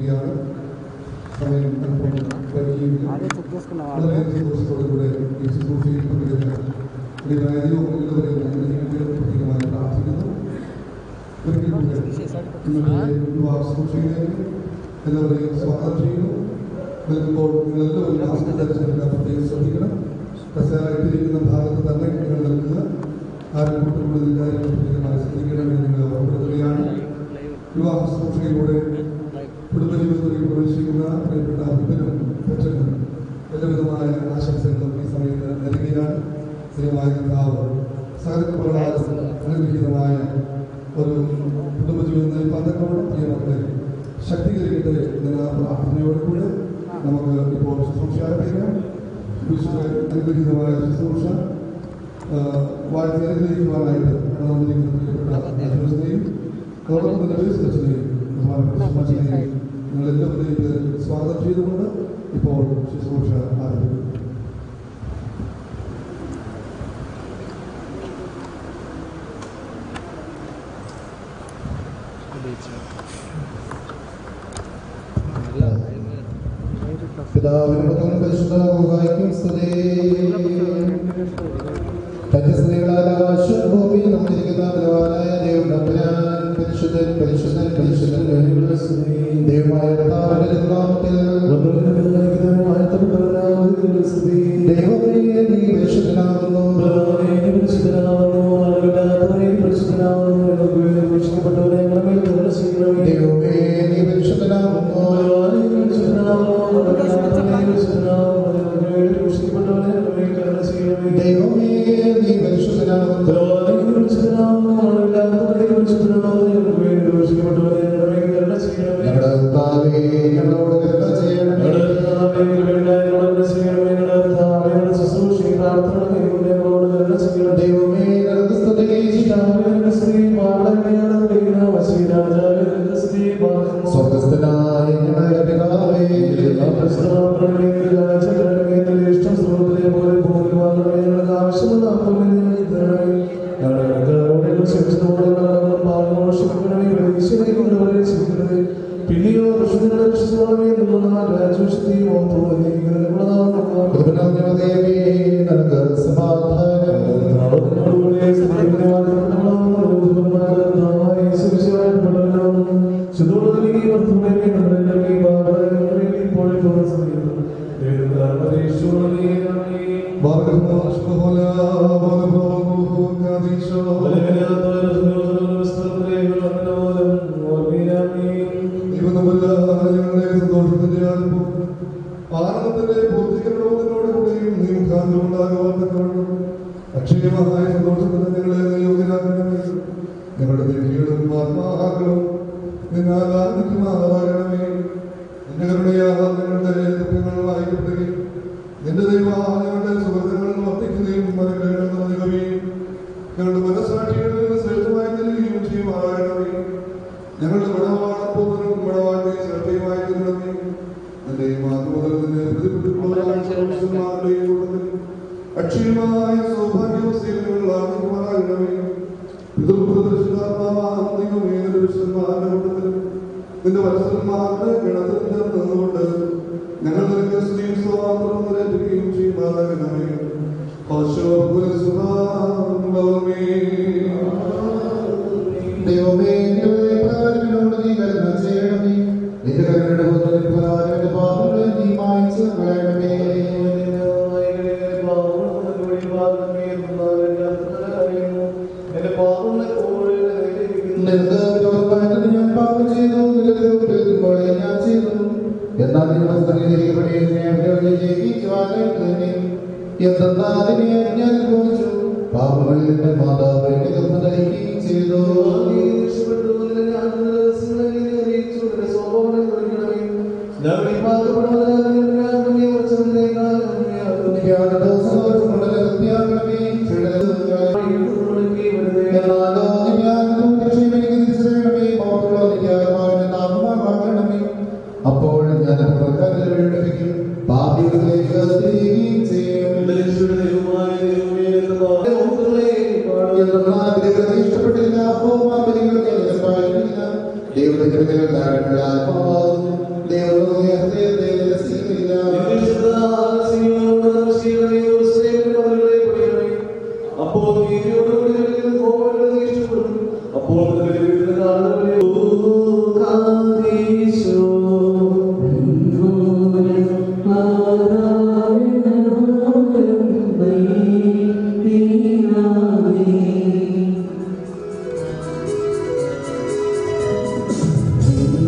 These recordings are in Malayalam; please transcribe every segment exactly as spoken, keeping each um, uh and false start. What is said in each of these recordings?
സമർപ്പിക്കുകയാണ്. സമയം വളരെ സന്തോഷത്തോടുകൂടെ ഈ ശുശ്രൂഷയിൽ പങ്കെടുക്കാൻ പ്രത്യേകമായി പ്രാർത്ഥിക്കുന്നു. ഒരിക്കൽ കൂടെ ഇന്നത്തെ വിവാഹ ശുശ്രൂഷയിലേക്ക് എല്ലാവരെയും സ്വാഗതം ചെയ്യുന്നു. നിൽക്കുമ്പോൾ നിങ്ങളെല്ലാവരും മാസ്ക് ധരിച്ചിരിക്കാൻ പ്രത്യേകം ശ്രദ്ധിക്കണം. കസേരയിട്ടിരിക്കുന്ന ഭാഗത്ത് തന്നെ നിങ്ങൾ നിൽക്കുക. ആരും കൂട്ടുകൂടുതൽ കാര്യങ്ങൾ പ്രത്യേകമായി ശ്രദ്ധിക്കണമെന്ന് നിങ്ങൾ ഓർമ്മപ്പെടുത്തുകയാണ്. വിവാഹ ശുശ്രൂഷയിലൂടെ കുടുംബജീവിതത്തിൽ പ്രവേശിക്കുന്ന പ്രിയപ്പെട്ട വിപിനും പെറ്റലിനും എല്ലാവിധമായ ആശംസകളും ഈ സമയത്ത് നൽകുകയാണ്. സ്ഥിരമായ കഥാവ് സഹകരണപ്രകാരം അനുഗ്രഹീതമായ ഒരു കുടുംബജീവിതം നയിപ്പാതക്കോട് പ്രിയമക്കളെ ശക്തീകരിക്കട്ടെ എന്ന പ്രാർത്ഥനയോടുകൂടെ നമുക്ക് ഇപ്പോൾ ശുശ്രൂഷ ആരംഭിക്കാം. വിശുദ്ധ അനുഗ്രഹീതമായ ശുശ്രൂഷ വാഴ്ത്തി അനുഗ്രഹിക്കുവാനായിട്ട് വന്നിരിക്കുന്ന പ്രിയപ്പെട്ട അച്ഛനെയും അതോടൊപ്പം തന്നെ അച്ഛനെയും അച്ഛനെയും നിങ്ങളെല്ലാവരെയും പേരിൽ സ്വാഗതം ചെയ്തുകൊണ്ട് ഇപ്പോൾ ശുശ്രൂഷ ആരംഭിക്കും. പിതാവിനും പരിശുദ്ധാത്മാവിനും സ്തുതി. പരിശുദ്ധനായ ഭൂമിയിൽ നമ്മളിരിക്കുന്ന ബലവാനായ ദൈവം തമ്പുരാൻ പരിശുദ്ധൻ പരിശുദ്ധൻ പരിശുദ്ധൻ ദൈവമായ കർത്താവിന്റെ നാമത്തിൽ ദൈവമേ നീ പരിശുദ്ധനാകുന്നു. ദൈവമേ നീ പരിശുദ്ധനാകുന്നു. ദൈവമേ നീ പരിശുദ്ധനാകുന്നു. ഞങ്ങളുടെ കർത്താവേ ഞങ്ങളോട് കരുണ ചെയ്യണമേ. ദൈവമേ ഞങ്ങൾക്ക് സ്വർഗസ്ഥനായ ഞങ്ങളുടെ പിതാവേ പിന്നെയോ അക്ഷയമായ സന്തോഷത്തിന് ഞങ്ങളെ നിയോജനാക്കണമേ. ഞങ്ങളുടെ വ്യക്തികളും ആത്മാക്കളും നിങ്ങൾ ആരാധിക്കുമാറാകണമേ. നിന്റെ കരുണയാൽ ഞങ്ങളുടെ ദുഃഖങ്ങൾ വായിക്കപ്പെടുകയും നിന്റെ ദൈവമായ ഞങ്ങളുടെ സുഹൃത്തുക്കൾ വർദ്ധിക്കുകയും മരങ്ങൾ നൽകുകയും ഞങ്ങളുടെ മനസ്സാക്ഷികളിൽ നിന്ന് ശ്രേഷ്ഠമായി നൽകുകയും ചെയ്യുമാറാകണമേ. ഞങ്ങളുടെ മണവാളപ്പൂവനും മണവാട്ടി ശ്രദ്ധയുമായി തീരണമേ. നിന്റെ മാതൃമുതലിനെ പ്രതിബിംബിക്കുമാരുടെയും കൂട്ടത്തിൽ അക്ഷയമായ സൗഭാഗ്യവും സേവനങ്ങൾ ആഗ്രഹമാകണമേ. നിന്റെ വത്സരന്മാരുടെ ഗണത്തിൽ നിന്നുകൊണ്ട് ഞങ്ങൾ നിനക്ക് സ്ത്രീ സ്വാതന്ത്ര്യം നിരത്തുകയും ചെയ്യുമാറാകണമേ. ദൈവമേ എന്നോട് നീ കരുണ ചെയ്യണമേ. നിന്റെ കരുണയുടെ പുത്രന്റെ പാപങ്ങളെ നീ മായ്ച്ചു കളയണമേ. ഞാൻ പാപം ചെയ്തു ഞാൻ ചെയ്തു എന്നാൽ എന്തെന്നാലിനെ ഞാൻ അനുഭവിച്ചു. പാപങ്ങളിൽ എന്റെ മാതാവ് എന്നെ ഗർഭധരിക്കുകയും ചെയ്തു. അപ്പോൾ ഞാൻ പാപികളിലേക്ക് തിരികുകയും ചെയ്യും. ഇഷ്ടപ്പെട്ടില്ല. ദൈവത്തിന്റെ ആത്മാവാകുന്നു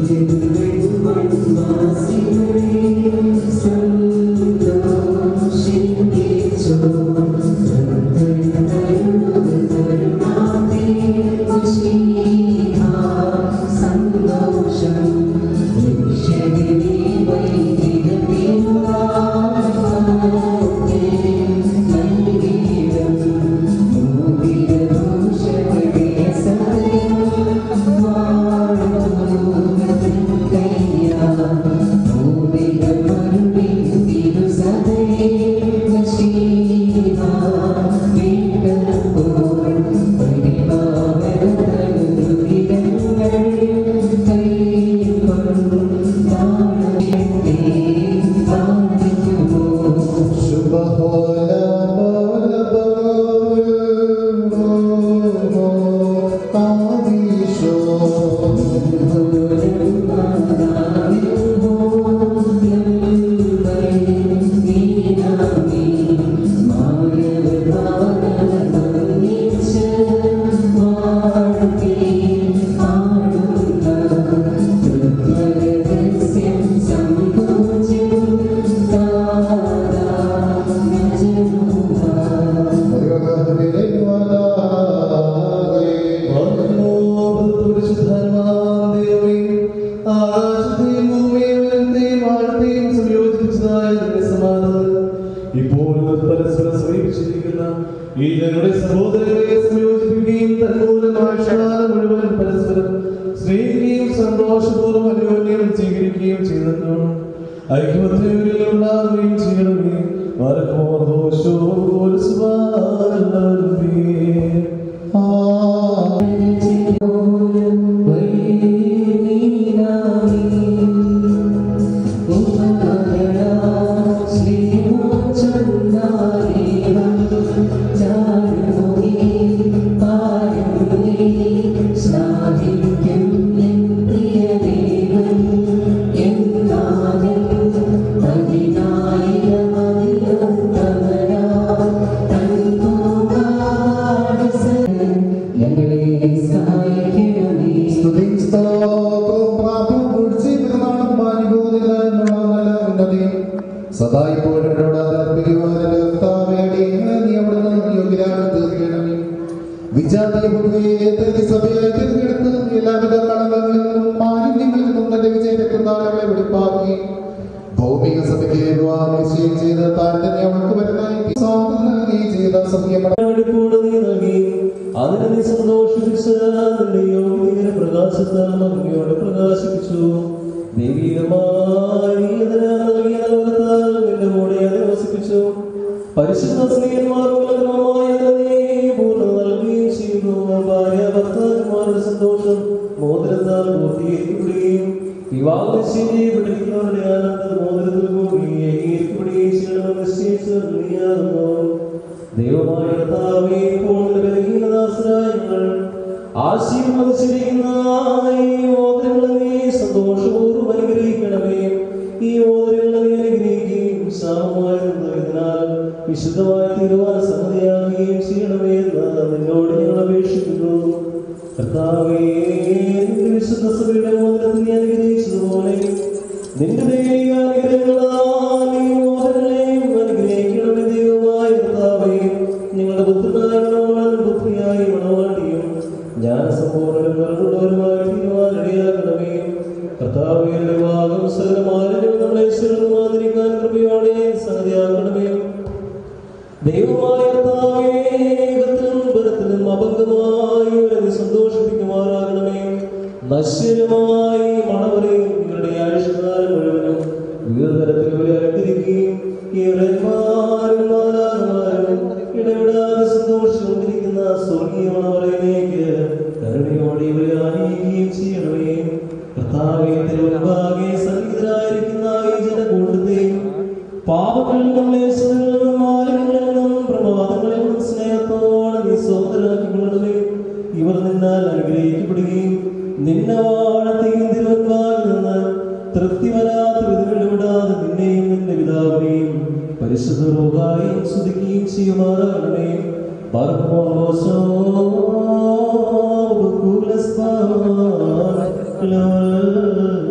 Lord.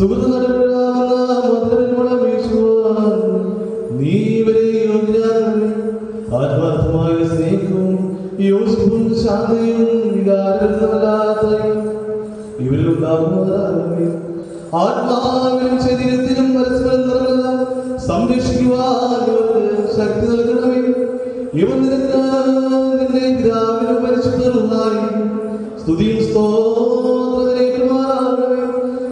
സുഹൃത്ത് നടപ്പിലാവുന്ന മധുരമണം വീശുവാൻ നീ ഇവരെ യോഗ്യരാകണമേ. ആത്മാർത്ഥമായ സ്നേഹവും യോജിപ്പും ശാന്തയും വികാരമല്ലാത്തയും ഇവരിലുണ്ടാകുന്നതാകണമേ. ആത്മാവിലും ശരീരത്തിലും പരസ്പരം നിറഞ്ഞ സംരക്ഷിക്കുവാൻ ഇവർക്ക് ശക്തി നൽകണമേ. ഇവർ നിനക്ക് നിന്റെ പിതാവിനും പരിശുദ്ധരുമായി സ്തുതിയും സ്തോത്രമേറ്റുമാറാകണമേ.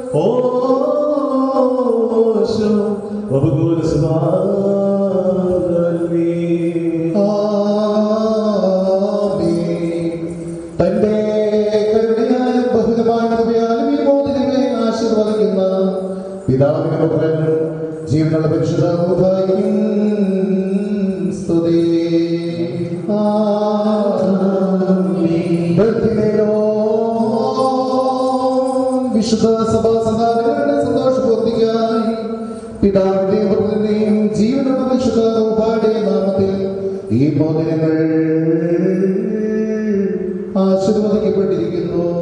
ഓശോ വബുഗോല സുബാനവി. തന്റെ കരുണയാലും ബഹുലമായ കൃപയാലും ഈ മോചനങ്ങളെ ആശീർവദിക്കുന്ന പിതാവിനും പുത്രനും ജീവനുള്ള പരിശുദ്ധാത്മാവിനും സ്തുതി. വിശുദ്ധ സഭാ സന്താനങ്ങളുടെ സന്തോഷപൂർത്തിക്കായി പിതാവിന്റെയും പുത്രന്റെയും ജീവനുള്ള പരിശുദ്ധ റൂഹായുടെ നാമത്തിൽ ഈ മോചനങ്ങൾ ആശീർവദിക്കപ്പെട്ടിരിക്കുന്നു.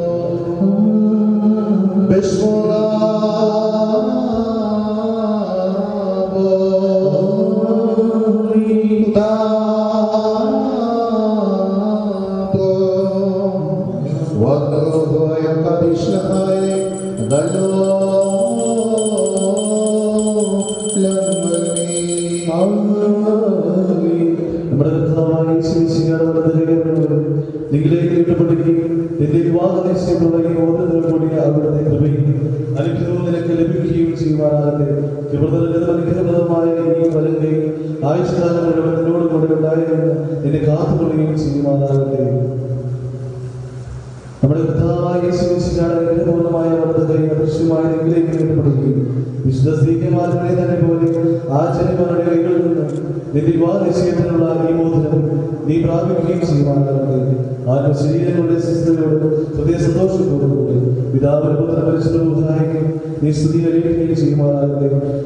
നിങ്ങളിലേക്ക് ഇഷ്ടപ്പെട്ടിരിക്കും നിന്റെ വിവാഹ നിശ്ചയമുള്ള ഈ ഓരോരുത്തരും കൂടിയ അവിടുത്തെ കൃപയും അനുഗ്രഹവും നിനക്ക് ലഭിക്കുകയും ചെയ്യുവാനാകട്ടെ. അനുഗ്രഹപ്രദമായ ഈ വലങ്കை ആയുഷ്കാലം മുഴുവൻ നിന്നോട് കൂടെ ഉണ്ടായിരുന്നു നിന്നെ കാത്തുകൊള്ളുകയും ചെയ്യുവാനാകട്ടെ. നമ്മുടെ അനുഗ്രഹപൂർണ്ണമായ വലതുകൈ അദൃശ്യമായ നിങ്ങളിലേക്ക് ഇഷ്ടപ്പെടുകയും വിശുദ്ധ സ്ത്രീകന്മാരുടെ തന്നെ പോലെ ആചാര്യന്മാരുടെ കൈകളിൽ നിന്ന് നിന്റെ വിവാഹ നിശ്ചയത്തിനുള്ള ഈ മോചനം നീ പ്രാപിക്കുകയും ചെയ്യുവാനാകട്ടെ. ആത്മശരീരങ്ങളുടെ ശിസ്തയോട് ഹൃദയ സന്തോഷത്തോടുകൂടി പിതാവിന്റെ പുത്ര പരിശുദ്ധ നീ സ്തുതി അറിയിക്കുകയും ചെയ്യുവാനാകട്ടെ.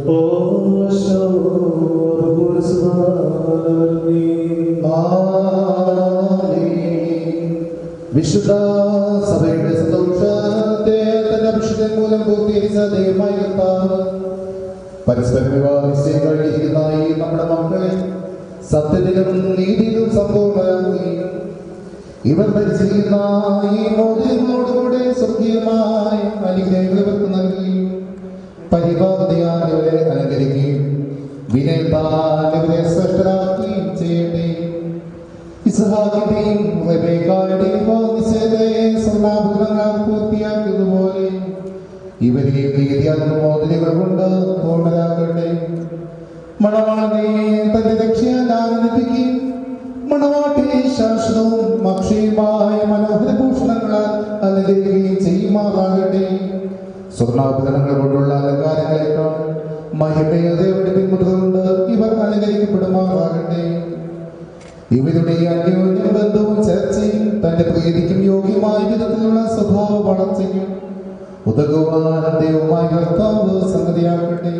വിശുദ്ധ സഭയുടെ സന്തോഷത്തെ തന്റെ അഭിഷേകം മൂലം പൂർത്തീകരിച്ച ദൈവമായ കർത്താവ് പരസ്പര വിവാഹ നിശ്ചയം കഴിഞ്ഞിരിക്കുന്ന ഈ നമ്മുടെ മക്കളെ സത്യത്തിലും നീതിയിലും സമ്പൂർണ്ണരാക്കി ഇവർ ഭരിച്ചിരിക്കുന്ന ഈ മോചനങ്ങളോടുകൂടെ സ്വർഗീയമായ അനുഗ്രഹങ്ങൾ ഇവർക്ക് നൽകുകയും പരിപാവതിയാൽ ഇവരെ അലങ്കരിക്കുകയും വിനയത്താൽ ഇവരെ ശ്രേഷ്ഠരാക്കുകയും ചെയ്യട്ടെ. ഇസ്ഹാക്കിന്റെയും റെബേക്കായുടെയും നിശ്ചയതയെ സ്വർണ്ണാഭരണങ്ങൾ പൂർത്തിയാക്കിയതുപോലെ ഇവരെയും നീതിയാകുന്ന മോചനങ്ങൾ കൊണ്ട് പൂർണ്ണരാകട്ടെ. മണവാളനെ തന്റെ രക്ഷയാൽ ആനന്ദിപ്പിക്കുകയും മണവാട്ടിനെ ശാശ്വതവും അക്ഷയമായ മനോഹര ഭൂഷണങ്ങളാൽ അലങ്കരിക്കുകയും ചെയ്യുമാറാകട്ടെ. സ്വർണ്ണാഭരണങ്ങൾ കൊണ്ടുള്ള അലങ്കാരങ്ങളെക്കാൾ മഹിമയുടെ പിന്മുട്ടുകൊണ്ട് ഇവർ അലങ്കരിക്കപ്പെടുമാറാകട്ടെ. ഇവരുടെ അന്യോന്യ ബന്ധവും ചർച്ചയും തന്റെ പ്രീതിക്കും യോഗ്യമായ വിധത്തിലുള്ള സ്വഭാവ വളർച്ചയ്ക്കും ഉതകുവാൻ ദൈവമായ കർത്താവ് സംഗതിയാകട്ടെ.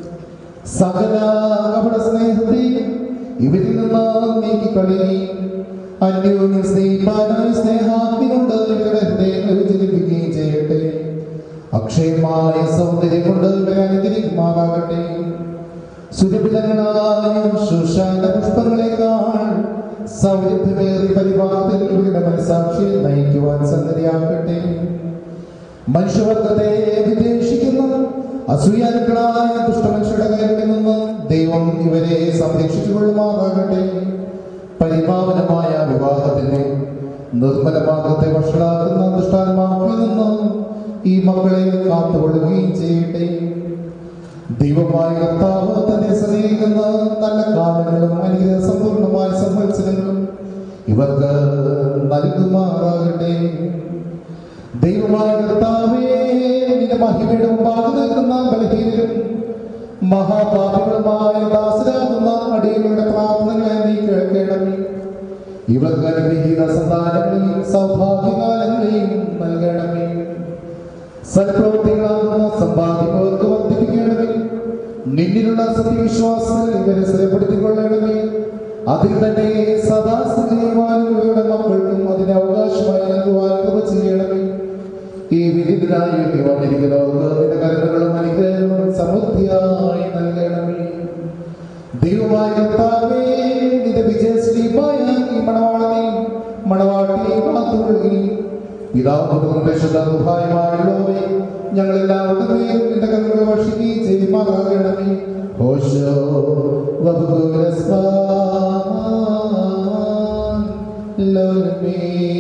സകല കപട സ്നേഹത്തെയും ഇവരിൽ നിന്ന് നീക്കിക്കളയുകയും അന്യോന്യം സ്നേഹിപ്പാനായ സ്നേഹാഗ്നി കൊണ്ട് ഇവരുടെ ഹൃദയങ്ങൾ ജ്വലിപ്പിക്കുകയും ചെയ്യട്ടെ. അക്ഷയമായ സൗന്ദര്യം കൊണ്ട് ഇവരെ അനുഗ്രഹിക്കുമാറാകട്ടെ. സുരഭിതങ്ങളായ ശുശ്രൂഷാന പുഷ്പങ്ങളെക്കാൾ സൗരഭ്യമേറിയ പരിപാലത്തിൽ ഇവരുടെ മനസാക്ഷിയെ നയിക്കുവാൻ സംഗതിയാകട്ടെ. മനുഷ്യവർഗത്തെ വിദ്വേഷിക്കുന്ന അസൂയാലുക്കളായ ദുഷ്ടമനുഷ്യരുടെ കൈകളിൽ നിന്ന് ദൈവം ഇവരെ സംരക്ഷിച്ചു കൊള്ളുമാറാകട്ടെ. പരിപാവനമായ വിവാഹത്തിന്റെ നിർമ്മല മാർഗത്തെ വഷളാക്കുന്ന ദുഷ്ടാത്മാക്കളിൽ നിന്ന് ഈ മക്കളെ കാത്തുകൊള്ളുകയും ചെയ്യട്ടെ. ദൈവമായ കർത്താവ് തന്നെ സ്നേഹിക്കുന്ന നല്ല കാലങ്ങളും അനുഗ്രഹ സമ്പൂർണമായ സംവത്സരങ്ങളും ഇവർക്ക് നൽകുമാറാകട്ടെ. ദൈവമായ കർത്താവേ, നിന്റെ മഹിമയുടെ മുമ്പാകെ നിൽക്കുന്ന ബലഹീനരും മഹാപാപികളുമായ ദാസരാകുന്ന അടിയങ്ങളുടെ പ്രാർത്ഥനകളെ നീ കേൾക്കണമേ. ഇവർക്ക് അനുഗ്രഹീത സന്താനങ്ങളെയും സൗഭാഗ്യകാലങ്ങളെയും നൽകണമേ. സൽപ്രവൃത്തികളാകുന്ന സമ്പാദ്യങ്ങൾക്ക് വർദ്ധിപ്പിക്കണമേ. നിന്നിലുള്ള സത്യവിശ്വാസത്തിൽ ഇവരെ സ്ഥിരപ്പെടുത്തിക്കൊള്ളണമേ. അതിൽ തന്നെ സദാ സ്ഥിതിയുവാനും ഇവരുടെ മക്കൾക്കും അതിന് അവകാശമായി നൽകുവാൻ കൃപ ചെയ്യണമേ. ഈ വിധിതരായി വന്നിരിക്കുന്നവർക്ക് നിന്റെ കരുണകളും അനുഗ്രഹങ്ങളും പിതാവും പരിശുദ്ധമായ ഞങ്ങളെല്ലാവരുടെ മേലും നിന്റെ കരുണ വർഷിക്കുകയും ചെയ്യുമാറാകണമേ. ഓശോ ലോലമേ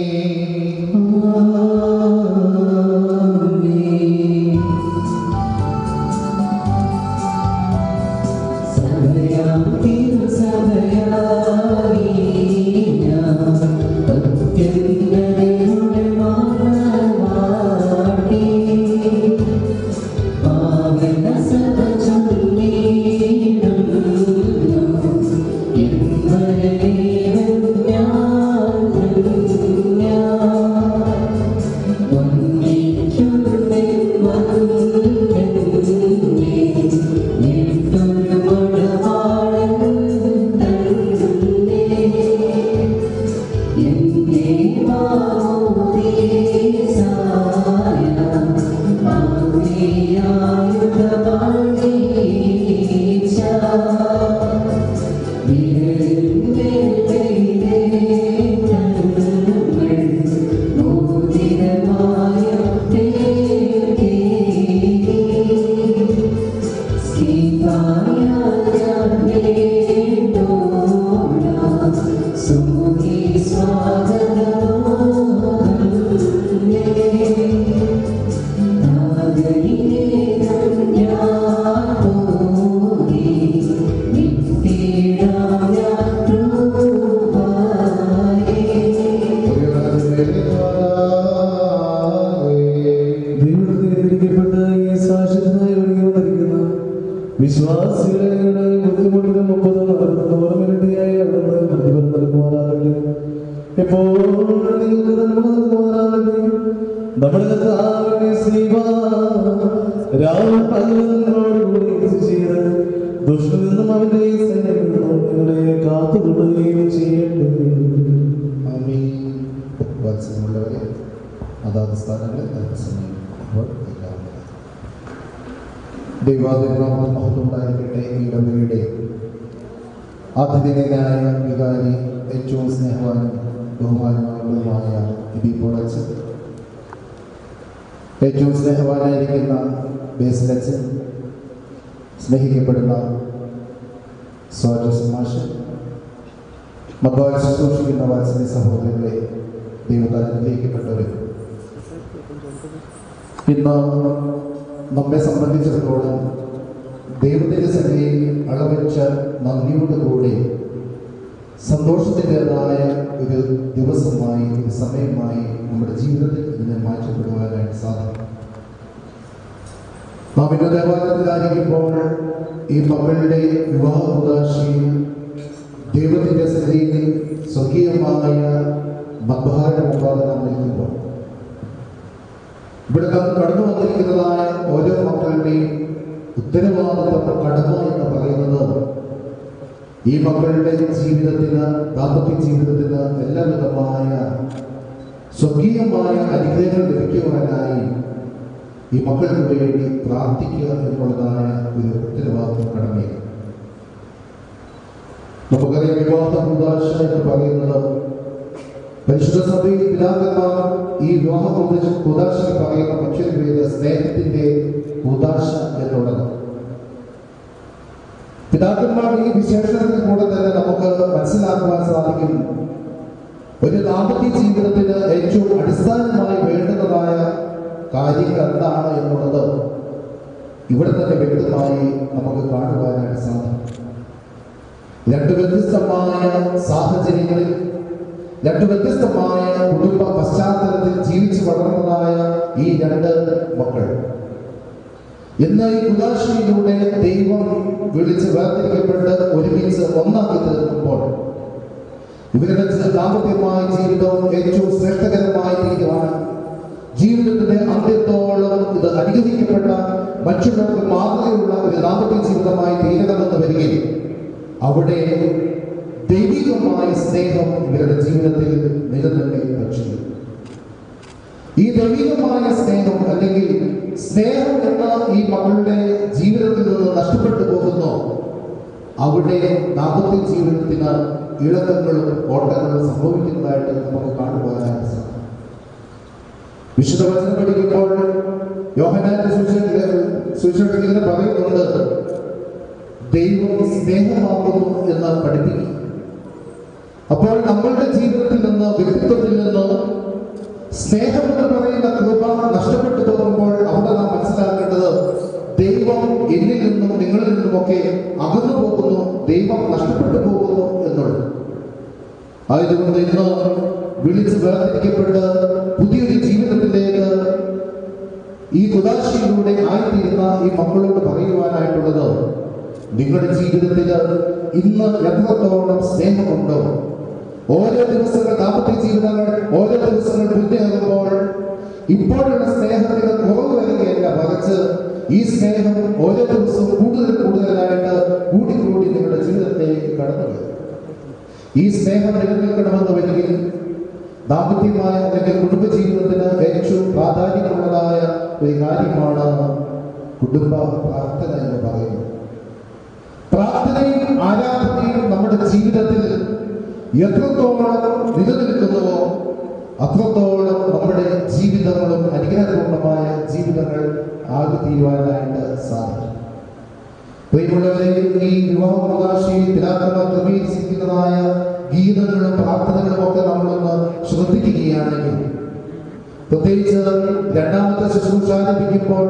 ആതിഥേയനായ വികാരി ഏറ്റവും സ്നേഹവാനും ബഹുമാനമായ വിപിൻ, ഏറ്റവും സ്നേഹവാനായിരിക്കുന്ന ബേസിലച്ചൻ, സ്നേഹിക്കപ്പെടുന്ന സ്വാജസ് മാഷ്, മക്കളെ ശുശ്രൂഷിക്കുന്ന വാത്സല്യ സഹോദരങ്ങളെ, ദൈവത്താൽ അനുഗ്രഹിക്കപ്പെട്ടവരെ, ഇന്ന് നമ്മെ സംബന്ധിച്ചിടത്തോളം ദൈവത്തിൻ്റെ സന്നിധിയിൽ അളവച്ച നന്ദിയോടുകൂടി സന്തോഷത്തിൻ്റെതായ ഒരു ദിവസമായി, ഒരു സമയമായി നമ്മുടെ ജീവിതത്തിൽ ഇതിനെ മാറ്റപ്പെടുവാനായിട്ട് സാധിക്കും. നാം ഇന്ന് ദേവാലയത്തിലായിരിക്കുമ്പോൾ ഈ മക്കളുടെ വിവാഹ ഉദാശയിൽ ദൈവത്തിൻ്റെ സന്നിധിയിൽ സ്വകീയമായ മദ്ഭാരം മുമ്പാകെ നാം നിൽക്കുമ്പോൾ ഇവിടെ കടന്നു വന്നിരിക്കുന്നതായ ഓരോ മക്കളുടെയും ഉത്തരവാദിത്വ കടമ എന്ന് പറയുന്നത് ഈ മക്കളുടെ ജീവിതത്തിന്, ദാമ്പത്യ ജീവിതത്തിന് എല്ലാവിധമായ സ്വകീയമായ അനുഗ്രഹങ്ങൾ ലഭിക്കുവാനായി ഈ മക്കൾക്ക് വേണ്ടി പ്രാർത്ഥിക്കുക എന്നുള്ളതായ ഒരു ഉത്തരവാദിത്വ കടമയാണ്. നമുക്കറിയാം, വിവാഹ കൂദാശ എന്ന് പറയുന്നത് പരിശുദ്ധ സഭയിൽ പിതാക്കന്മാർ ഈ വിവാഹ കൂദാശയിൽ പറയുന്ന മറ്റൊരു പേര് സ്നേഹത്തിന്റെ കൂദാശ എന്നുള്ളത്. പിതാക്കന്മാർ ഈ വിശേഷണത്തിൽ കൂടെ തന്നെ നമുക്ക് മനസ്സിലാക്കുവാൻ സാധിക്കും, ഒരു ദാമ്പത്യ ജീവിതത്തിന് ഏറ്റവും അടിസ്ഥാനമായി വേണ്ടുന്നതായ കാര്യങ്ങൾ എന്താണ് എന്നുള്ളത് ഇവിടെ തന്നെ വ്യക്തമായി നമുക്ക് കാണുവാനായിട്ട് സാധിക്കും. രണ്ട് വ്യത്യസ്തമായ സാഹചര്യങ്ങളിൽ, രണ്ട് വ്യത്യസ്തമായ കുടുംബ പശ്ചാത്തലത്തിൽ ജീവിച്ചു വളർന്നതായ ഈ രണ്ട് മക്കൾ ഇന്ന് ഈ കുദാശയിലൂടെ ദൈവം വിളിച്ച് വേർതിരിക്കപ്പെട്ട് ഒരുമിച്ച് ഒന്നാക്കി തീർക്കുമ്പോൾ ഇവരുടെ ദാമ്പത്യമായ ജീവിതം ഏറ്റവും ശ്രേഷ്ഠകരമായി തീരുവാൻ, ജീവിതത്തിന്റെ അന്ത്യത്തോളം ഇത് അനുഗ്രഹിക്കപ്പെട്ട മറ്റുള്ളവർക്ക് മാതൃകയുള്ള ഒരു ദാമ്പത്യ ജീവിതമായി തീരണമെന്ന് വരികയും അവിടെ ദൈവികമായ സ്നേഹം ഇവരുടെ ജീവിതത്തിൽ നിലനിൽക്കുകയും ചെയ്യും. ഈ ദൈവികമായ സ്നേഹം അല്ലെങ്കിൽ സ്നേഹം എന്ന ഈ മക്കളുടെ ജീവിതത്തിൽ നിന്ന് നഷ്ടപ്പെട്ടു പോകുന്നു, അവിടെ ദാമ്പത്യ ജീവിതത്തിന് ഇളക്കങ്ങളും ഓട്ടങ്ങളും സംഭവിക്കുന്നതായിട്ട് നമുക്ക് കാണുവാനായിട്ട് സാധിക്കും. വിശുദ്ധ വചനം പഠിക്കുമ്പോൾ യോഹന്നാന്റെ സുവിശേഷത്തിൽ ഇങ്ങനെ പറയുന്നുണ്ട്, ദൈവം സ്നേഹമാകുന്നു എന്ന് പഠിപ്പിക്കും. അപ്പോൾ നമ്മളുടെ ജീവിതത്തിൽ നിന്ന്, വ്യക്തിത്വത്തിൽ നിന്ന് സ്നേഹം എന്ന് പറയുന്ന കൃപ നഷ്ടപ്പെട്ടു പോകുമ്പോൾ അവിടെ നാം മനസ്സിലാക്കേണ്ടത് ദൈവം എന്നിൽ നിന്നും നിങ്ങളിൽ നിന്നുമൊക്കെ അകന്നു പോകുന്നു, ദൈവം നഷ്ടപ്പെട്ടു പോകുന്നു എന്നുള്ളത്. ആയതുകൊണ്ട് ഇന്ന് വിളിച്ച് വേർതിരിക്കപ്പെട്ട് പുതിയൊരു ജീവിതത്തിലേക്ക് ഈ കുദാശയിലൂടെ ആയിത്തീരുന്ന ഈ മക്കളോട് പറയുവാനായിട്ടുള്ളത്, നിങ്ങളുടെ ജീവിതത്തിൽ ഇന്ന് എത്രത്തോളം സ്നേഹമുണ്ടോ? ഓരോ ദിവസങ്ങൾ ദാമ്പത്യ ജീവിതങ്ങൾ ഓരോ ദിവസങ്ങൾ പൂർത്തിയാകുമ്പോൾ ഇപ്പോഴുള്ള സ്നേഹത്തിന് കുറവ് വരികയല്ല, മറിച്ച് ഈ സ്നേഹം ഓരോ ദിവസവും കൂടുതൽ കൂടുതലായിട്ട് കൂടിക്കൂടി നിങ്ങളുടെ ജീവിതത്തിലേക്ക് കടന്നു വരും. ഈ സ്നേഹം നിലനിൽക്കണമെന്ന് വരികിൽ ദാമ്പത്യമായ അല്ലെങ്കിൽ കുടുംബജീവിതത്തിന് ഏറ്റവും പ്രാധാന്യമുള്ളതായ ഒരു കാര്യമാണ് കുടുംബ പ്രാർത്ഥന എന്ന് പറയുന്നത്. പ്രാർത്ഥനയും ആരാധനയും നമ്മുടെ ജീവിതത്തിൽ എത്രത്തോളം നിലനിൽക്കുന്നുവോ അത്രത്തോളം നമ്മുടെ ജീവിതങ്ങളും അനുഗ്രഹപൂർണമായ ജീവിതങ്ങൾ ആകുതീരുവാനായിട്ട് സാധിക്കും. പ്രിയമുള്ളവരെ, ഈ വിവാഹപ്രകാശയിൽ തിരാക്രമ ക്രമീകരിച്ചിരിക്കുന്നതായ ഗീതങ്ങളും പ്രാർത്ഥനകളും ഒക്കെ നമ്മളൊന്ന് ശ്രദ്ധിക്കുകയാണെങ്കിൽ, പ്രത്യേകിച്ച് രണ്ടാമത്തെ ശുശ്രൂഷ ആരംഭിക്കുമ്പോൾ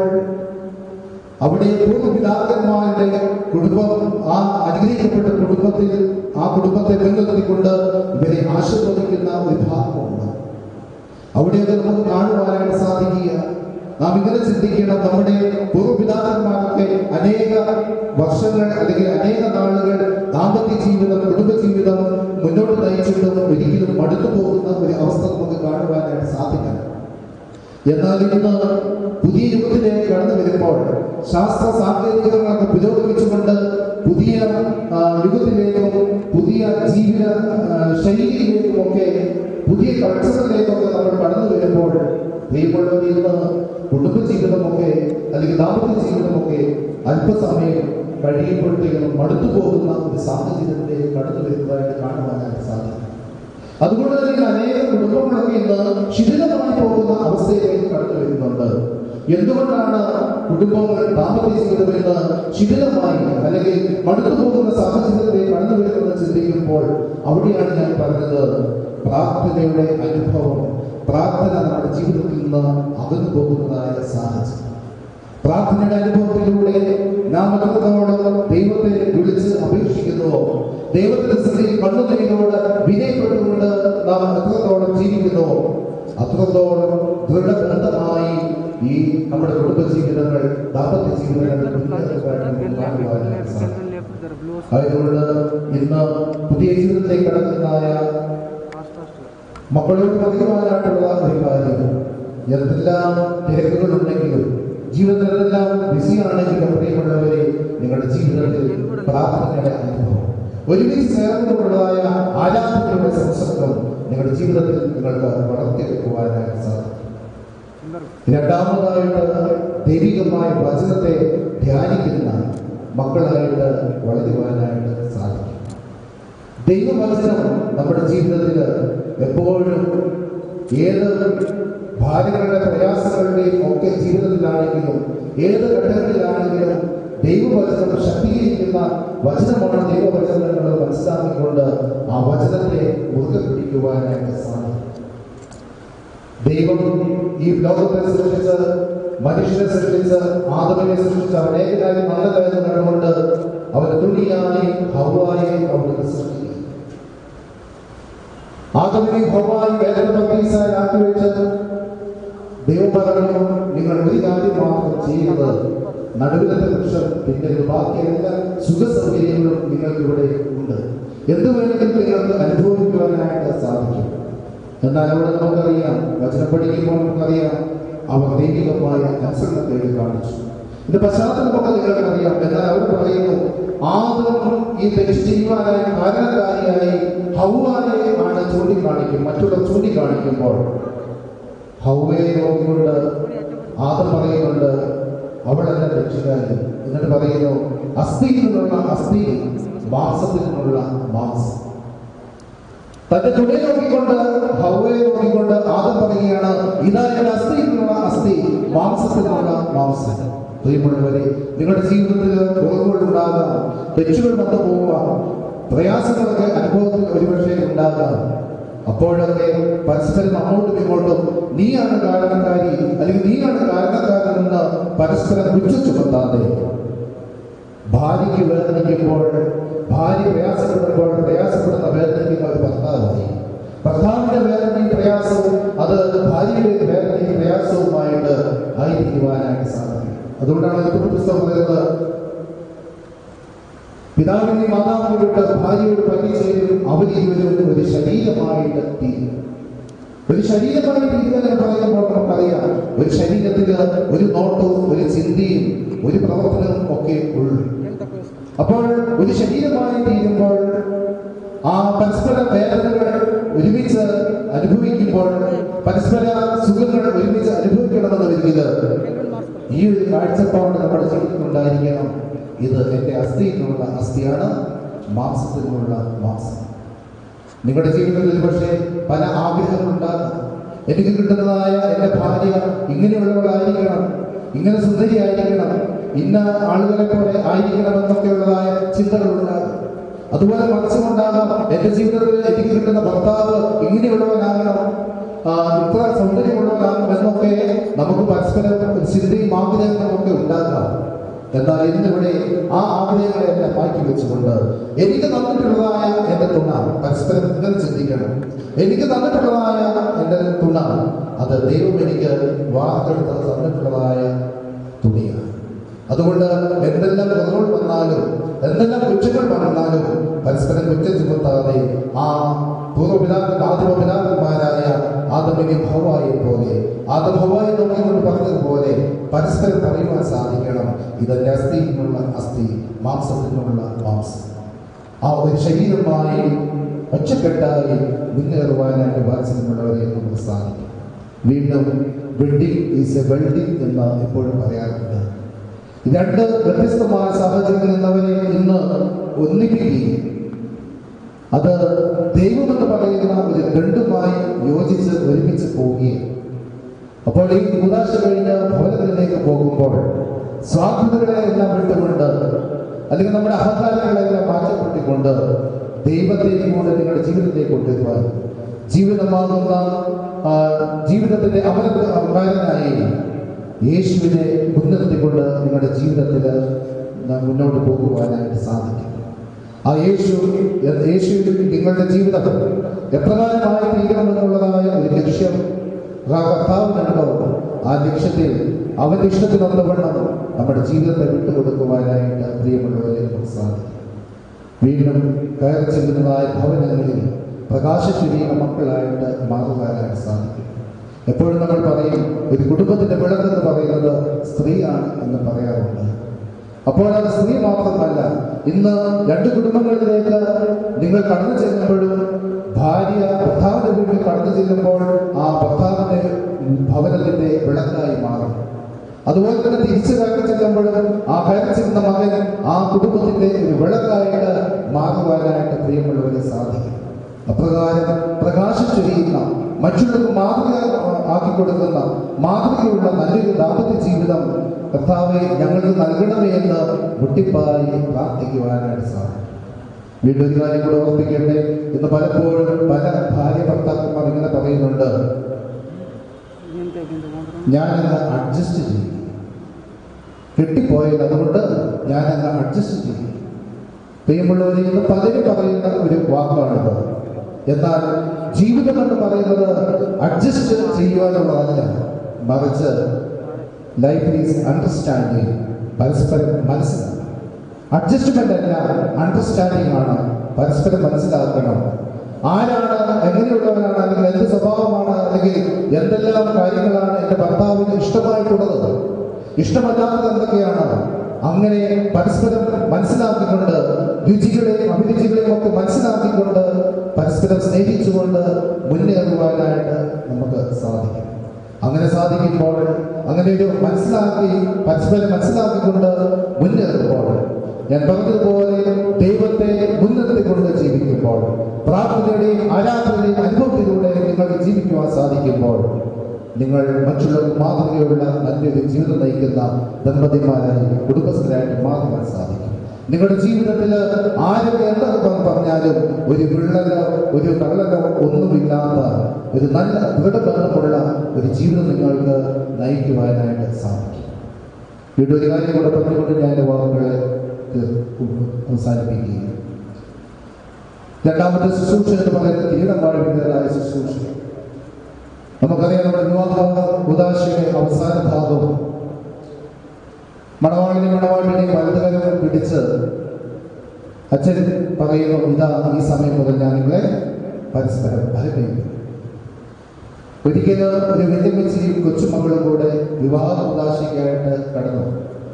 അവിടെ പൂർവ്വപിതാക്കന്മാരുടെ കുടുംബം, ആ അനുഗ്രഹിക്കപ്പെട്ട കുടുംബത്തിൽ ആ കുടുംബത്തെ മുൻനിർത്തിക്കൊണ്ട് ഇവരെ ആശീർവദിക്കുന്ന ഒരു ഭാഗമുണ്ട്. അവിടെയൊക്കെ നമുക്ക് കാണുവാനായിട്ട് സാധിക്കുക. നാം ഇങ്ങനെ ചിന്തിക്കണം, നമ്മുടെ പൂർവ്വപിതാക്കന്മാരൊക്കെ അനേക വർഷങ്ങൾ അല്ലെങ്കിൽ അനേക നാളുകൾ ദാമ്പത്യ ജീവിതം, കുടുംബജീവിതം മുന്നോട്ട് നയിച്ചിട്ടും ഒരിക്കലും മടുത്തു പോകുന്ന ഒരു അവസ്ഥ നമുക്ക് കാണുവാനായിട്ട് സാധിക്കണം. എന്നാൽ ഇന്ന് പുതിയ യുഗത്തിലേക്ക് കടന്നു വരുമ്പോൾ ശാസ്ത്ര സാങ്കേതികങ്ങളൊക്കെ പുരോഗമിച്ചുകൊണ്ട് പുതിയ യുഗത്തിലേക്കും പുതിയ ജീവിത ശൈലിയിലേക്കും ഒക്കെ പുതിയ കൾച്ചറിലേക്കൊക്കെ നമ്മൾ കടന്നു വരുമ്പോൾ ദൈവമുള്ളവർ ഇന്ന് കുടുംബജീവിതമൊക്കെ അല്ലെങ്കിൽ ദാമ്പത്യ ജീവിതമൊക്കെ അല്പസമയം കഴിയുമ്പോഴത്തേക്കും മടുത്തു പോകുന്ന ഒരു സാഹചര്യത്തിലേക്ക് കടന്നു വരുന്നതായിട്ട് കാണുവാനായിട്ട് സാധിക്കും. അതുകൊണ്ട് തന്നെ അനേക കുടുംബങ്ങളൊക്കെ ഇന്ന് ശിഥിലമായി പോകുന്ന അവസ്ഥയിലേക്ക് കടന്നു വരുന്നുണ്ട്. എന്തുകൊണ്ടാണ് കുടുംബങ്ങൾ ദാമ്പത്യ ജീവിതം ഇന്ന് ശിഥിലമായി അല്ലെങ്കിൽ മടുത്തു പോകുന്ന സാഹചര്യത്തിലേക്ക് കടന്നു വരുന്നത് ചിന്തിക്കുമ്പോൾ അവിടെയാണ് ഞാൻ പറഞ്ഞത്, പ്രാർത്ഥനയുടെ അനുഭവം, പ്രാർത്ഥന നമ്മുടെ ജീവിതത്തിൽ നിന്ന് അകന്നു പോകുന്നതായ സാഹചര്യം. പ്രാർത്ഥനയുടെ അനുഭവത്തിലൂടെ നാം എത്രത്തോളം ദൈവത്തെ വിളിച്ച് അപേക്ഷിക്കുന്നുവോ, ദൈവത്തിന്റെ സ്ഥിതിയിൽ കണ്ണുനീരോട് വിനയപ്പെട്ടുകൊണ്ട് നാം എത്രത്തോളം ജീവിക്കുന്നുവോ അത്രത്തോളം ദൃഢബന്ധമായി ഈ നമ്മുടെ കുടുംബജീവിതങ്ങൾ, ദാമ്പത്യ ജീവിതങ്ങൾ. അതുകൊണ്ട് ഇന്ന് പുതിയ ജീവിതത്തിലേക്ക് കടക്കുന്നതായ മക്കളോട് പറയുവാനായിട്ടുള്ള ഒരു കാര്യം, എന്തെല്ലാം തിരക്കുകളുണ്ടെങ്കിലും ജീവിതത്തിലെല്ലാം ബിസിയാണെങ്കിലും പ്രിയമുള്ളവരെ, നിങ്ങളുടെ ജീവിതത്തിൽ പ്രാർത്ഥനയുടെ അനുഭവം, ഒരുമിച്ച് ചേർന്നുകൊണ്ടുള്ളതായ ആരാധനയുടെ സംസർഗം നിങ്ങളുടെ ജീവിതത്തിൽ നിങ്ങൾക്ക് വളർത്തിയെടുക്കുവാനായിട്ട് സാധിക്കും. രണ്ടാമതായിട്ട് ദൈവികമായ വചനത്തെ ധ്യാനിക്കുന്ന മക്കളായിട്ട് വളരുവാനായിട്ട് സാധിക്കും. ദൈവവചനം നമ്മുടെ ജീവിതത്തിൽ എപ്പോഴും ഏത് ഭാര്യകളുടെ പ്രയാസങ്ങളുടെയും ഒക്കെ ജീവിതത്തിലാണെങ്കിലും ഏത് ഘട്ടങ്ങളിലാണെങ്കിലും ദൈവവചനം ശക്തീകരിക്കുന്ന വചനമാണ് ദൈവവചനം എന്നുള്ളത് മനസ്സിലാക്കിക്കൊണ്ട് ആ വചനത്തെ മുറുകെ പിടിക്കുവാനായിട്ട് സാധിക്കും. ദൈവം ഈ ലോകത്തെ സൃഷ്ടിച്ച്, മനുഷ്യനെ സൃഷ്ടിച്ച്, ആദമിനെ സൃഷ്ടിച്ച് അവനേകനായി നല്ലതായത് കണ്ടുകൊണ്ട് അവന് തുണിയായി ഹവ്വായെ അവിടുന്ന് സൃഷ്ടിക്കും. ആദമിനെ ഹവ്വായി വേദന പക്കീസായി ആക്കി വെച്ചത് ദൈവം പറഞ്ഞു, നിങ്ങൾ ഒരു കാര്യം മാത്രം ചെയ്യുന്നത്, നടുവിലത്തെ വൃക്ഷം പിന്നെ ബാക്കി എല്ലാ സുഖ സൗകര്യങ്ങളും നിങ്ങൾക്ക് ഇവിടെ ഉണ്ട്, എന്ത് വേണമെങ്കിലും നിങ്ങൾക്ക് അനുഭവിക്കുവാനായിട്ട് സാധിക്കും. എന്നാൽ അവിടെ നമുക്കറിയാം, വചനം പഠിക്കുമ്പോൾ നമുക്കറിയാം, അവർ ദൈവികമായ അനുസരണത്തെ കാണിച്ചു. ഇത് പശ്ചാത്തലമൊക്കെ നിങ്ങൾക്കറിയാം. എന്നാൽ അവർ പറയുന്നു, ആദ്യം ഈ തെറ്റ് ചെയ്യുവാനായി കാരണക്കാരിയായി ഹവ്വായെ ആണ് ചൂണ്ടിക്കാണിക്കും. മറ്റുള്ള ചൂണ്ടിക്കാണിക്കുമ്പോൾ ഹവ്വയെ നോക്കിക്കൊണ്ട് ആദം പറയുന്നുണ്ട്, അവളെന്നെ രക്ഷിക്കാനും. എന്നിട്ട് പറയുന്നു, അസ്ഥിയിൽ നിന്നുള്ള അസ്ഥി, മാംസത്തിൽ നിന്നുള്ള മാംസം. തന്റെ തുണി നോക്കിക്കൊണ്ട് ഹവ്വയെ നോക്കിക്കൊണ്ട് ആദം പറയുകയാണ്, ഇതാ എന്റെ അസ്ഥിയിലുള്ള അസ്ഥി, മാംസത്തിലുള്ള മാംസം. പ്രിയമുള്ളവരെ, നിങ്ങളുടെ ജീവിതത്തിൽ കുറവുകൾ ഉണ്ടാകാം, തെറ്റുകൾ വന്നു പോവാം, പ്രയാസങ്ങളൊക്കെ അനുഭവത്തിൽ ഒരുപക്ഷെ ഉണ്ടാകാം. അപ്പോഴൊക്കെ പരസ്പരം അങ്ങോട്ടും ഇങ്ങോട്ടും നീയാണ് കാരണക്കാരി അല്ലെങ്കിൽ നീയാണ് കാരണക്കാരെന്ന് പരസ്പരം കുറ്റം ചുമത്താതെ, ഭാര്യയ്ക്ക് വേദനിക്കുമ്പോൾ, ഭാര്യ പ്രയാസപ്പെടുമ്പോൾ പ്രയാസപ്പെടുന്ന വേദനിക്കുന്ന ഒരു ഭർത്താവായി, ഭർത്താവിന്റെ വേദനയും പ്രയാസവും അത് ഭാര്യയുടെ വേദനയും പ്രയാസവുമായിട്ട് ആയിരിക്കുവാനായിട്ട് സാധിക്കും. അതുകൊണ്ടാണ് ഒരു പുസ്തകം പറയുന്നത്, പിതാവിനെ മാതാവിനോട് ഭാര്യയോട് പറ്റിച്ചേരും, അവരിരുവരും ഒരു ശരീരമായിട്ട് തീരും. ഒരു ശരീരമായി തീരുന്നതിനെ പറയുമ്പോൾ നമുക്കറിയാം, ഒരു ശരീരത്തിന് ഒരു നോട്ടവും ഒരു ചിന്തയും ഒരു പ്രവർത്തനവും ഒക്കെ ഉള്ളു. അപ്പോൾ ഒരു ശരീരമായി തീരുമ്പോൾ ആ പരസ്പര വേദനകൾ ഒരുമിച്ച് അനുഭവിക്കുമ്പോൾ, പരസ്പര സുഖങ്ങൾ ഒരുമിച്ച് അനുഭവിക്കണമെന്ന് വരുന്നത് ഈ ഒരു കാഴ്ചപ്പാട് നമ്മുടെ ജീവിതത്തിലുണ്ടായിരിക്കണം. ഇത് എൻ്റെ അസ്ഥിയിലുള്ള അസ്ഥിയാണ്, മാംസത്തിനുള്ള മാംസം. നിങ്ങളുടെ ജീവിതത്തിൽ പക്ഷേ പല ആഗ്രഹങ്ങളുണ്ടാകാം. എനിക്ക് കിട്ടുന്നതായ എൻ്റെ ഭാര്യ ഇങ്ങനെയുള്ളവളായിരിക്കണം, ഇങ്ങനെ സുന്ദരിയായിരിക്കണം, ഇന്ന ആളുകളെ പോലെ ആയിരിക്കണം എന്നൊക്കെയുള്ളതായ ചിന്തകളുണ്ടാകും. അതുപോലെ മനസ്സുകൊണ്ടാകാം, എൻ്റെ ജീവിതത്തിൽ എനിക്ക് കിട്ടുന്ന ഭർത്താവ് ഇങ്ങനെയുള്ളവനാകണം, ഇത്ര സൗന്ദര്യമുള്ളവനാകണം എന്നൊക്കെ നമുക്ക് പരസ്പരം ചിന്തയും ആഗ്രഹങ്ങളും ഒക്കെ ഉണ്ടാകാം. എന്നാൽ ഇന്നിവിടെ ആ ആഗ്രഹങ്ങളെല്ലാം മാറ്റി വെച്ചുകൊണ്ട് എനിക്ക് തന്നിട്ടുള്ളതായ എൻ്റെ തുണ, പരസ്പരം ഇങ്ങനെ ചിന്തിക്കണം, എനിക്ക് തന്നിട്ടുള്ളതായ എൻ്റെ തുണ അത് ദൈവം എനിക്ക് വാർത്തെടുത്ത് തന്നിട്ടുള്ളതായ തുണിയാണ്. അതുകൊണ്ട് എന്തെല്ലാം കുറവുകൾ വന്നാലും എന്തെല്ലാം കുറ്റങ്ങൾ വന്നാലും പരസ്പരം കുറ്റം ചുമത്താതെ ആ പൂർവ്വപിതാക്കൾ ആദിമപിതാക്കന്മാരായ ആദമിനെ ഹവ്വായെ പോലെ, ആദം ഹവ്വായെ നോക്കിക്കൊണ്ട് പറഞ്ഞതുപോലെ പരസ്പരം പറയുവാൻ സാധിക്കണം, ഇതെന്റെ അസ്ഥിയിലുള്ള അസ്ഥി, മാംസത്തിനുള്ള മാംസം. ആ ഒരു ശരീരമായി ഒറ്റക്കെട്ടായി മുന്നേറുവാനായിട്ട് വാത്സല്യമുള്ളവരെ നമുക്ക് സാധിക്കും. വീണ്ടും വെൽഡിംഗ് ഈസ് എ വെൽഡിംഗ് എന്ന് എപ്പോഴും പറയാറുണ്ട്. രണ്ട് വ്യത്യസ്തമായ സാഹചര്യങ്ങളിൽ നിന്നവരെ ഇന്ന് ഒന്നിപ്പിക്കുകയും അത് ദൈവമെന്ന് പറയുന്ന ഒരു രണ്ടുമായി യോജിച്ച് ഒരുമിച്ച് പോവുകയും, അപ്പോൾ ഈ കൂദാശ കഴിഞ്ഞ് ഭവനത്തിലേക്ക് പോകുമ്പോൾ സ്വാർത്ഥതകളെ എല്ലാം വിട്ടുകൊണ്ട് അല്ലെങ്കിൽ നമ്മുടെ അഹങ്കാരങ്ങളെല്ലാം മാറ്റപ്പെട്ടുകൊണ്ട് ദൈവത്തെ കൂടെ നിങ്ങളുടെ ജീവിതത്തിലേക്ക് കൊണ്ടുവരുവാൻ, ജീവിതമാകുന്ന ജീവിതത്തിന്റെ അമരക്കാരനായി യേശുവിനെ മുൻനിർത്തിക്കൊണ്ട് നിങ്ങളുടെ ജീവിതത്തിൽ മുന്നോട്ട് പോകുവാനായിട്ട് സാധിക്കും. ആ യേശു യേശുവിൽ നിങ്ങളുടെ ജീവിതം എപ്രകാരമായി തീരണമെന്നുള്ളതായ ഒരു ലക്ഷ്യം കർത്താവിനുണ്ടോ, ആ ലക്ഷ്യത്തിൽ അവന്റെ ഇഷ്ടത്തിനൊന്നവണ്ണം നമ്മുടെ ജീവിതത്തെ വിട്ടുകൊടുക്കുവാനായിട്ട് പ്രിയമുള്ളവരെ നമുക്ക് സാധിക്കും. വീണ്ടും കയറി ചെല്ലുന്നതായ ഭവനങ്ങളിൽ പ്രകാശശരീര മക്കളായിട്ട് മാറുവാനായിട്ട് സാധിക്കും. എപ്പോഴും നമ്മൾ പറയും, ഒരു കുടുംബത്തിന്റെ വിളക്കെന്ന് പറയുന്നത് സ്ത്രീയാണ് എന്ന് പറയാറുണ്ട്. അപ്പോൾ അത് സ്ത്രീ മാത്രമല്ല, ഇന്ന് രണ്ട് കുടുംബങ്ങളിലേക്ക് നിങ്ങൾ കടന്നു ചെല്ലുമ്പോഴും ഭാര്യ ഭർത്താവിന്റെ വീട്ടിൽ കടന്നു ചെല്ലുമ്പോൾ ആ ഭർത്താവിന്റെ ഭവനത്തിന്റെ വിളക്കായി മാറും. അതുപോലെ തന്നെ തിരിച്ചു കയറി ചെല്ലുമ്പോഴും ആ കയറി ചെല്ലുന്ന മകൻ ആ കുടുംബത്തിന്റെ ഒരു വിളക്കായിട്ട് മാറുവാനായിട്ട് പ്രിയമുള്ളവരെ സാധിക്കും. അപ്രകാരം പ്രകാശിച്ചൊരിയുന്ന, മറ്റുള്ളവർക്ക് മാതൃക ആക്കി കൊടുക്കുന്ന മാതൃകയുള്ള നല്ലൊരു ദാമ്പത്യ ജീവിതം കർത്താവെ ഞങ്ങൾക്ക് നൽകണമേ എന്ന് മുട്ടിപ്പായി പ്രാർത്ഥിക്കുവാനായിട്ട് സാധിക്കും. വീണ്ടും ഒരു കാര്യം കൂടെ ഓർപ്പിക്കട്ടെ, ഇന്ന് പലപ്പോഴും പല ഭാര്യ ഭർത്താക്കന്മാർ ഇങ്ങനെ പറയുന്നുണ്ട്, ഞാനങ്ങ് അഡ്ജസ്റ്റ് ചെയ്യും, കെട്ടിപ്പോയത് അതുകൊണ്ട് ഞാനങ്ങ് അഡ്ജസ്റ്റ് ചെയ്യും. പ്രിയമുള്ളവരെ, ഇന്ന് പലരും പറയുന്ന ഒരു വാക്കാണിത്. എന്നാൽ ജീവിതം എന്ന് പറയുന്നത് അഡ്ജസ്റ്റ് ചെയ്യുവാനുള്ളതല്ല, മറിച്ച് ലൈഫ് ഈസ് അണ്ടർസ്റ്റാൻഡിങ്, പരസ്പരം മനസ്സിലാക്കണം. അഡ്ജസ്റ്റ്മെന്റ് അല്ല, അണ്ടർസ്റ്റാൻഡിങ് ആണ്. പരസ്പരം മനസ്സിലാക്കണം. ആരാണ്, എങ്ങനെയുള്ളവനാണ്, അല്ലെങ്കിൽ എന്ത് സ്വഭാവമാണ്, അല്ലെങ്കിൽ എന്തെല്ലാം കാര്യങ്ങളാണ് എൻ്റെ ഭർത്താവിന് ഇഷ്ടമായിട്ടുള്ളത്, ഇഷ്ടമല്ലാത്തത് എന്തൊക്കെയാണ്, അങ്ങനെ പരസ്പരം മനസ്സിലാക്കിക്കൊണ്ട് രുചികളെയും അഭിരുചികളെയും ഒക്കെ മനസ്സിലാക്കിക്കൊണ്ട് പരസ്പരം സ്നേഹിച്ചുകൊണ്ട് മുന്നേറുവാനായിട്ട് നമുക്ക് സാധിക്കും. അങ്ങനെ സാധിക്കുമ്പോൾ, അങ്ങനെ ഒരു മനസ്സിലാക്കി പരസ്പരം മനസ്സിലാക്കിക്കൊണ്ട് മുന്നേറുമ്പോൾ, ഞാൻ പറഞ്ഞതുപോലെ ദൈവത്തെ മുൻനിർത്തിക്കൊണ്ട് ജീവിക്കുമ്പോൾ, പ്രാർത്ഥനയുടെയും ആരാധനയുടെയും അനുഭവത്തിലൂടെ നിങ്ങൾക്ക് ജീവിക്കുവാൻ സാധിക്കുമ്പോൾ നിങ്ങൾ മറ്റുള്ളവർക്ക് മാതൃകയുള്ള നല്ലൊരു ജീവിതം നയിക്കുന്ന ദമ്പതിമാരായി കുടുംബസ്ഥരായിട്ട് മാറുവാൻ സാധിക്കും. നിങ്ങളുടെ ജീവിതത്തിൽ ആരൊക്കെ എന്തൊക്കെ പറഞ്ഞാലും ഒരു വിള്ളലോ ഒരു കള്ളലോ ഒന്നുമില്ലാത്ത ഒരു നല്ല ദൃഢബന്ധമുള്ള ഒരു ജീവിതം നിങ്ങൾക്ക് നയിക്കുവാനായിട്ട് സാധിക്കും. വീണ്ടും ഒരു കാര്യം കൂടെ പറഞ്ഞുകൊണ്ട് ഞാൻ വാക്കുകളെ അവസാനിപ്പിക്കുകയും രണ്ടാമത്തെ ശുശ്രൂഷ എന്ന് പറയുന്നത് കിരീടം വാഴുന്നതായ ശുശ്രൂഷ. നമുക്കറിയാം, നമ്മുടെ വിവാഹ ഉദാശയുടെ അവസാന ഭാഗവും മണവാളിനെ മണവാളിനെ വലതുകരം പിടിച്ച് അച്ഛൻ പറയുന്നു, ഇതാ ഈ സമയം മുതൽ ഞാൻ നിങ്ങളെ പരസ്പരം ഫലമേക്കും. ഒരിക്കലും ഒരു വെല്ലുവിളിയും കൊച്ചുമകളും കൂടെ വിവാഹ ഉദാശയ്ക്കായിട്ട് കടന്നു.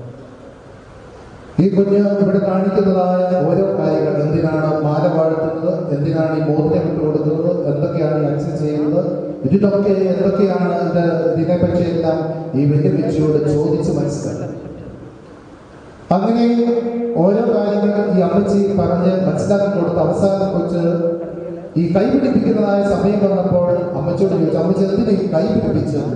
ഈ കുഞ്ഞ് ഇവിടെ കാണിക്കുന്നതായ ഓരോ കാര്യങ്ങൾ, എന്തിനാണ് മാല വാഴ്ത്തുന്നത്, എന്തിനാണ് ഈ മോതിരം ഇട്ട് കൊടുക്കുന്നത്, എന്തൊക്കെയാണ് ഈ അച്ഛൻ ചെയ്യുന്നത്, ഇതിനൊക്കെ എന്തൊക്കെയാണ് ഇത് ഇതിനെപ്പറ്റിയെല്ലാം ഈ വെല്ലുവിളിയോട് ചോദിച്ച് മനസ്സിലാക്കി. അങ്ങനെ ഓരോ കാര്യങ്ങൾ ഈ അമ്മച്ചി പറഞ്ഞ് മനസ്സിലാക്കി കൊടുത്ത് അവസാനം കൊച്ച് ഈ കൈപിടിപ്പിക്കുന്നതായ സമയം വന്നപ്പോൾ അമ്മച്ചോട് ചോദിച്ചു, അമ്മച്ചി എന്തിനാ ഈ കൈപിടിപ്പിച്ചത്?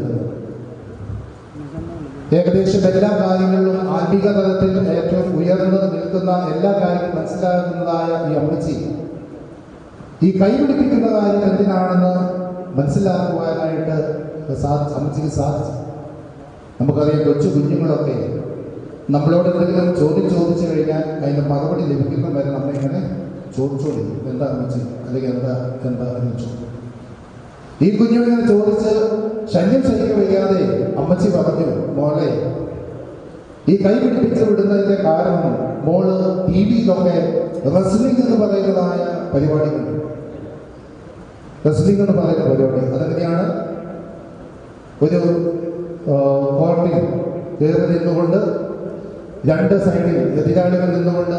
ഏകദേശം എല്ലാ കാര്യങ്ങളിലും ആത്മീക തലത്തിൽ ഏറ്റവും ഉയർന്നു നിൽക്കുന്ന എല്ലാ കാര്യങ്ങളും മനസ്സിലാക്കുന്നതായ ഈ അമ്മച്ചി ഈ കൈപിടിപ്പിക്കുന്ന കാര്യം എന്തിനാണെന്ന് മനസ്സിലാക്കുവാനായിട്ട് അമ്മച്ചിക്ക് സാധിച്ചു. നമുക്കറിയാം, കൊച്ചു കുഞ്ഞുങ്ങളൊക്കെ നമ്മളോട് എന്തെങ്കിലും ചോദ്യം ചോദിച്ചു കഴിഞ്ഞാൽ അതിൻ്റെ മറുപടി ലഭിക്കുന്ന വരെ നമ്മളിങ്ങനെ ചോദിച്ചോളിക്കും, എന്താ അമ്മച്ചി, അല്ലെങ്കിൽ എന്താ എന്താ എന്ന് ചോദിച്ചു. ഈ കുഞ്ഞുവിനെ ചോദിച്ച് ശല്യം സഹിக்க വയ്യാതെ അമ്മച്ചി പറഞ്ഞു, മോളെ ഈ കൈ പിടിപ്പിച്ച് വിടുന്നതിന്റെ കാരണം മോള് ടി വിയിലൊക്കെ റെസ്ലിംഗ് എന്ന് പറയുന്നതായ പരിപാടികൾ, റെസ്ലിംഗ് എന്ന് പറയുന്ന പരിപാടി അതെങ്ങനെയാണ്, ഒരു കോർട്ടിൽ കയറി നിന്നുകൊണ്ട് രണ്ട് സൈഡിൽ എതിരാളികൾ നിന്നുകൊണ്ട്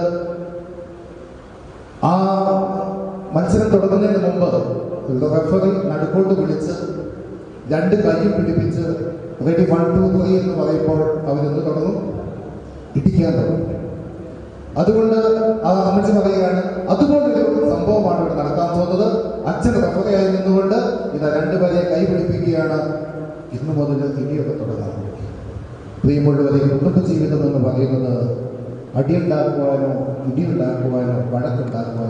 ആ മത്സരം തുടങ്ങുന്നതിന് മുമ്പ് റെഫറി നടുക്കോട്ട് വിളിച്ച് രണ്ട് കൈയും പിടിപ്പിച്ച് റെഡി വൺ ടു ത്രീ എന്ന് പറയുമ്പോൾ അവരെന്ത് തുടങ്ങും, ഇടിക്കാൻ തുടങ്ങും. അതുകൊണ്ട് ആ അമ്മച്ചി പറയുകയാണ്, അതുപോലൊരു സംഭവമാണ് ഇവിടെ നടക്കാൻ പോകുന്നത്. അച്ഛൻ റെഫറിയായി നിന്നുകൊണ്ട് ഇത് രണ്ടുപേരെ കൈ പിടിപ്പിക്കുകയാണ്. ഇന്നു മുതൽ ഇടിയൊക്കെ തുടങ്ങാൻ. പ്രിയമുള്ളവരെ, കുടുംബ ജീവിതം എന്ന് പറയുന്നത് അടിയുണ്ടാക്കുവാനോ ഇടിയുണ്ടാക്കുവാനോ വഴക്കുണ്ടാക്കുവാനോ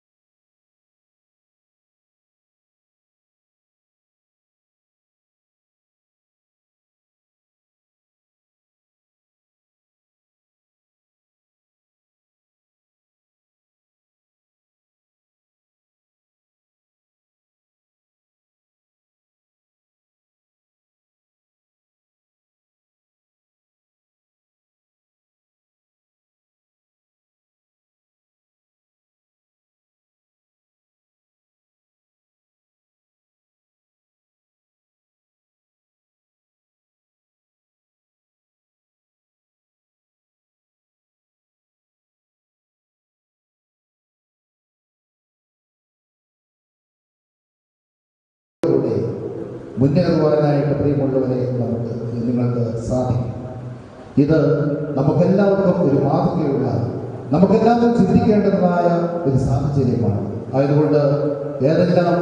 മുന്നേറുവാനായിട്ട് പ്രിയമുള്ളവരെ നമുക്ക് നിങ്ങൾക്ക് സാധിക്കും. ഇത് നമുക്കെല്ലാവർക്കും ഒരു മാതൃകയുള്ള, നമുക്കെല്ലാവരും ചിന്തിക്കേണ്ടതായ ഒരു സാഹചര്യമാണ്. ആയതുകൊണ്ട് ഏതെല്ലാം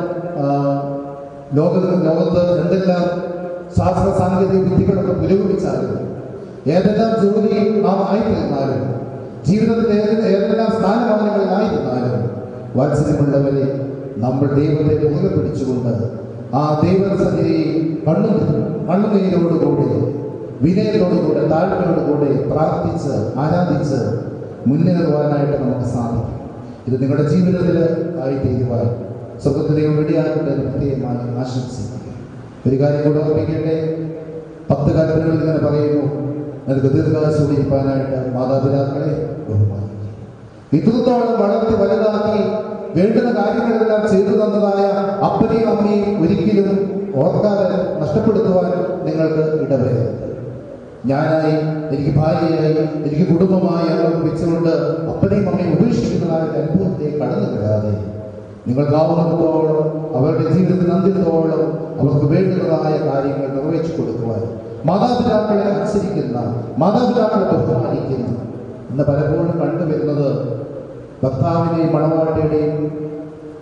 ലോക ലോകത്ത് എന്തെല്ലാം ശാസ്ത്ര സാങ്കേതിക വിദ്യകളൊക്കെ പുരോഗമിച്ചാലും, ഏതെല്ലാം ജോലി നാം ആയിത്തീർന്നാലും, ജീവിതത്തിൽ ഏത് ഏതെല്ലാം സ്ഥാനമാനങ്ങളിലായിരുന്നാലും, വാത്സല്യമുള്ളവരെ നമ്മൾ ദൈവത്തെ മുറുകെ പിടിച്ചുകൊണ്ട് ആ ദൈവസന്നിധി കണ്ണു കണ്ണുനീരോടുകൂടി വിനയത്തോടുകൂടെ താഴ്മയോടുകൂടെ പ്രാർത്ഥിച്ച് ആരാധിച്ച് മുന്നേറുവാനായിട്ട് നമുക്ക് സാധിക്കും. ഇത് നിങ്ങളുടെ ജീവിതത്തിൽ ആയിത്തീരുവാൻ സ്വർഗത്തിലെയും വെടിയാകട്ടെ പ്രത്യേകമായി ആശംസിക്കുക. ഒരു കാര്യം കൂടെ ഓർമ്മിക്കട്ടെ, പത്ത് കൽപ്പനകൾ ഇങ്ങനെ പറയുന്നു, നിനക്ക് ദീർഘായുസ്സോടിരിക്കാനായിട്ട് മാതാപിതാക്കളെ ബഹുമാനിക്കുക. ഇത്രത്തോളം വളർത്തി വലുതാക്കി വേണ്ടുന്ന കാര്യങ്ങളെല്ലാം ചെയ്തു തന്നതായ അപ്പനെയും അമ്മയും ഒരിക്കലും ഓർക്കാതെ നഷ്ടപ്പെടുത്തുവാൻ നിങ്ങൾക്ക് ഇടവരരുത്. ഞാനായി, എനിക്ക് ഭാര്യയായി, എനിക്ക് കുടുംബമായി അങ്ങനെ വെച്ചുകൊണ്ട് അപ്പനെയും അമ്മയും ഉപേക്ഷിക്കുന്നതായ അനുഭവത്തെ കടന്നു വരാതെ നിങ്ങൾക്കാവുന്നിടത്തോളം അവരുടെ ജീവിതത്തിൽ അന്ത്യത്തോളം അവർക്ക് വേണ്ടുന്നതായ കാര്യങ്ങൾ നിർവഹിച്ചു കൊടുക്കുവാൻ, മാതാപിതാക്കളെ അനുസരിക്കുന്ന, മാതാപിതാക്കളെ ബഹുമാനിക്കുന്ന, ഇന്ന് പലപ്പോഴും കണ്ടുവരുന്നത് ഭർത്താവിനെയും മണവാട്ടിയുടെയും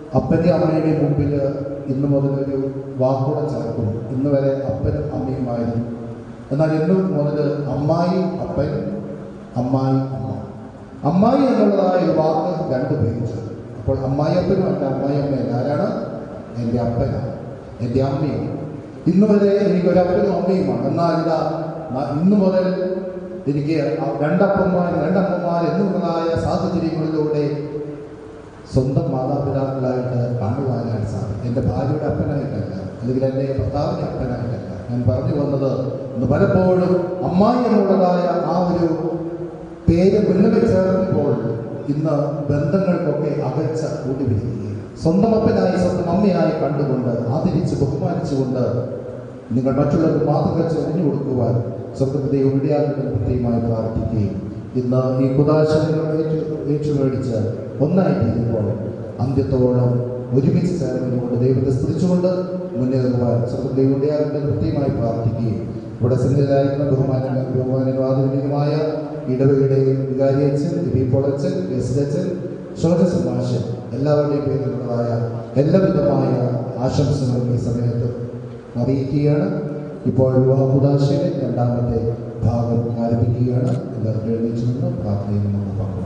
അപ്പൻ്റെ അമ്മയുടെയും മുമ്പിൽ ഇന്ന് മുതലൊരു വാക്കുകൂടെ ചേർക്കും. ഇന്ന് വരെ അപ്പനും അമ്മയുമായിരുന്നു. എന്നാൽ ഇന്ന് മുതൽ അമ്മായി അപ്പൻ, അമ്മായി അമ്മ. അമ്മായി എന്നുള്ളതായ ഒരു വാക്ക് രണ്ട് ഉപയോഗിച്ചത്. അപ്പോൾ അമ്മായി അപ്പനും അല്ല, അമ്മായി അമ്മയല്ല. ആരാണ്? എൻ്റെ അപ്പനാണ്, എൻ്റെ അമ്മയാണ്. ഇന്ന് വരെ എനിക്കൊരപ്പനും അമ്മയുമാണ്. എന്നാൽ ഇതാ ഇന്നു മുതൽ എനിക്ക് രണ്ടപ്പന്മാർ രണ്ടമ്മമാർ എന്നുള്ളതായ സാഹചര്യങ്ങളിലൂടെ സ്വന്തം മാതാപിതാക്കളായിട്ട് കാണുവാനായിട്ട് സാധിക്കും. എൻ്റെ ഭാര്യയുടെ അപ്പനായിട്ടല്ല, അല്ലെങ്കിൽ എൻ്റെ ഭർത്താവിൻ്റെ അപ്പനായിട്ടല്ല. ഞാൻ പറഞ്ഞു വന്നത് ഇന്ന് പലപ്പോഴും അമ്മായി എന്നുള്ളതായ ആ ഒരു പേര് മുന്നിൽ ചേർക്കുമ്പോൾ ഇന്ന് ബന്ധങ്ങൾക്കൊക്കെ അകൽച്ച കൂടി വരികയും സ്വന്തം അപ്പനായി സ്വന്തം അമ്മയായി കണ്ടുകൊണ്ട് ആദരിച്ച് ബഹുമാനിച്ചുകൊണ്ട് നിങ്ങൾ മറ്റുള്ളവർക്ക് മാതൃക ചൊരിഞ്ഞു കൊടുക്കുവാൻ സ്വർഗത്തെ ഉരുടിയാകുന്ന പ്രത്യേകമായി പ്രാർത്ഥിക്കുകയും ഇന്ന് ഈ കുദാശകൾ ഏറ്റു ഏറ്റുമേടിച്ച് ഒന്നായി തീരുമ്പോൾ അന്ത്യത്തോളം ഒരുമിച്ച് ചേർന്നുകൊണ്ട് ദൈവത്തെ സ്തുതിച്ചുകൊണ്ട് മുന്നേറുവാൻ സ്വർഗത്തെ ഉരുടിയാകുന്ന പ്രത്യേകമായി പ്രാർത്ഥിക്കുകയും ഇവിടെ സന്നിധിയിലായിരിക്കുന്ന ബഹുമാന ബഹുമാനവാദവിനിയുമായ ഇടവകയുടെ വികാരിയച്ഛൻ, വിപിപ്പൊളച്ചൻ, എസ്ഡച്ചൻ, ഷോജസ് മാഷൻ എല്ലാവരുടെയും പേരിലുള്ളതായ എല്ലാവിധമായ ആശംസകളും ഈ സമയത്ത് അറിയിക്കുകയാണ്. ഇപ്പോൾ വിവാഹ കുദാശയുടെ രണ്ടാമത്തെ ഭാഗം ആരംഭിക്കുകയാണ്. എല്ലാവരും എഴുന്നേറ്റ് നിന്ന് പ്രാർത്ഥനയിൽ നമുക്ക് പങ്കുവയ്ക്കാം.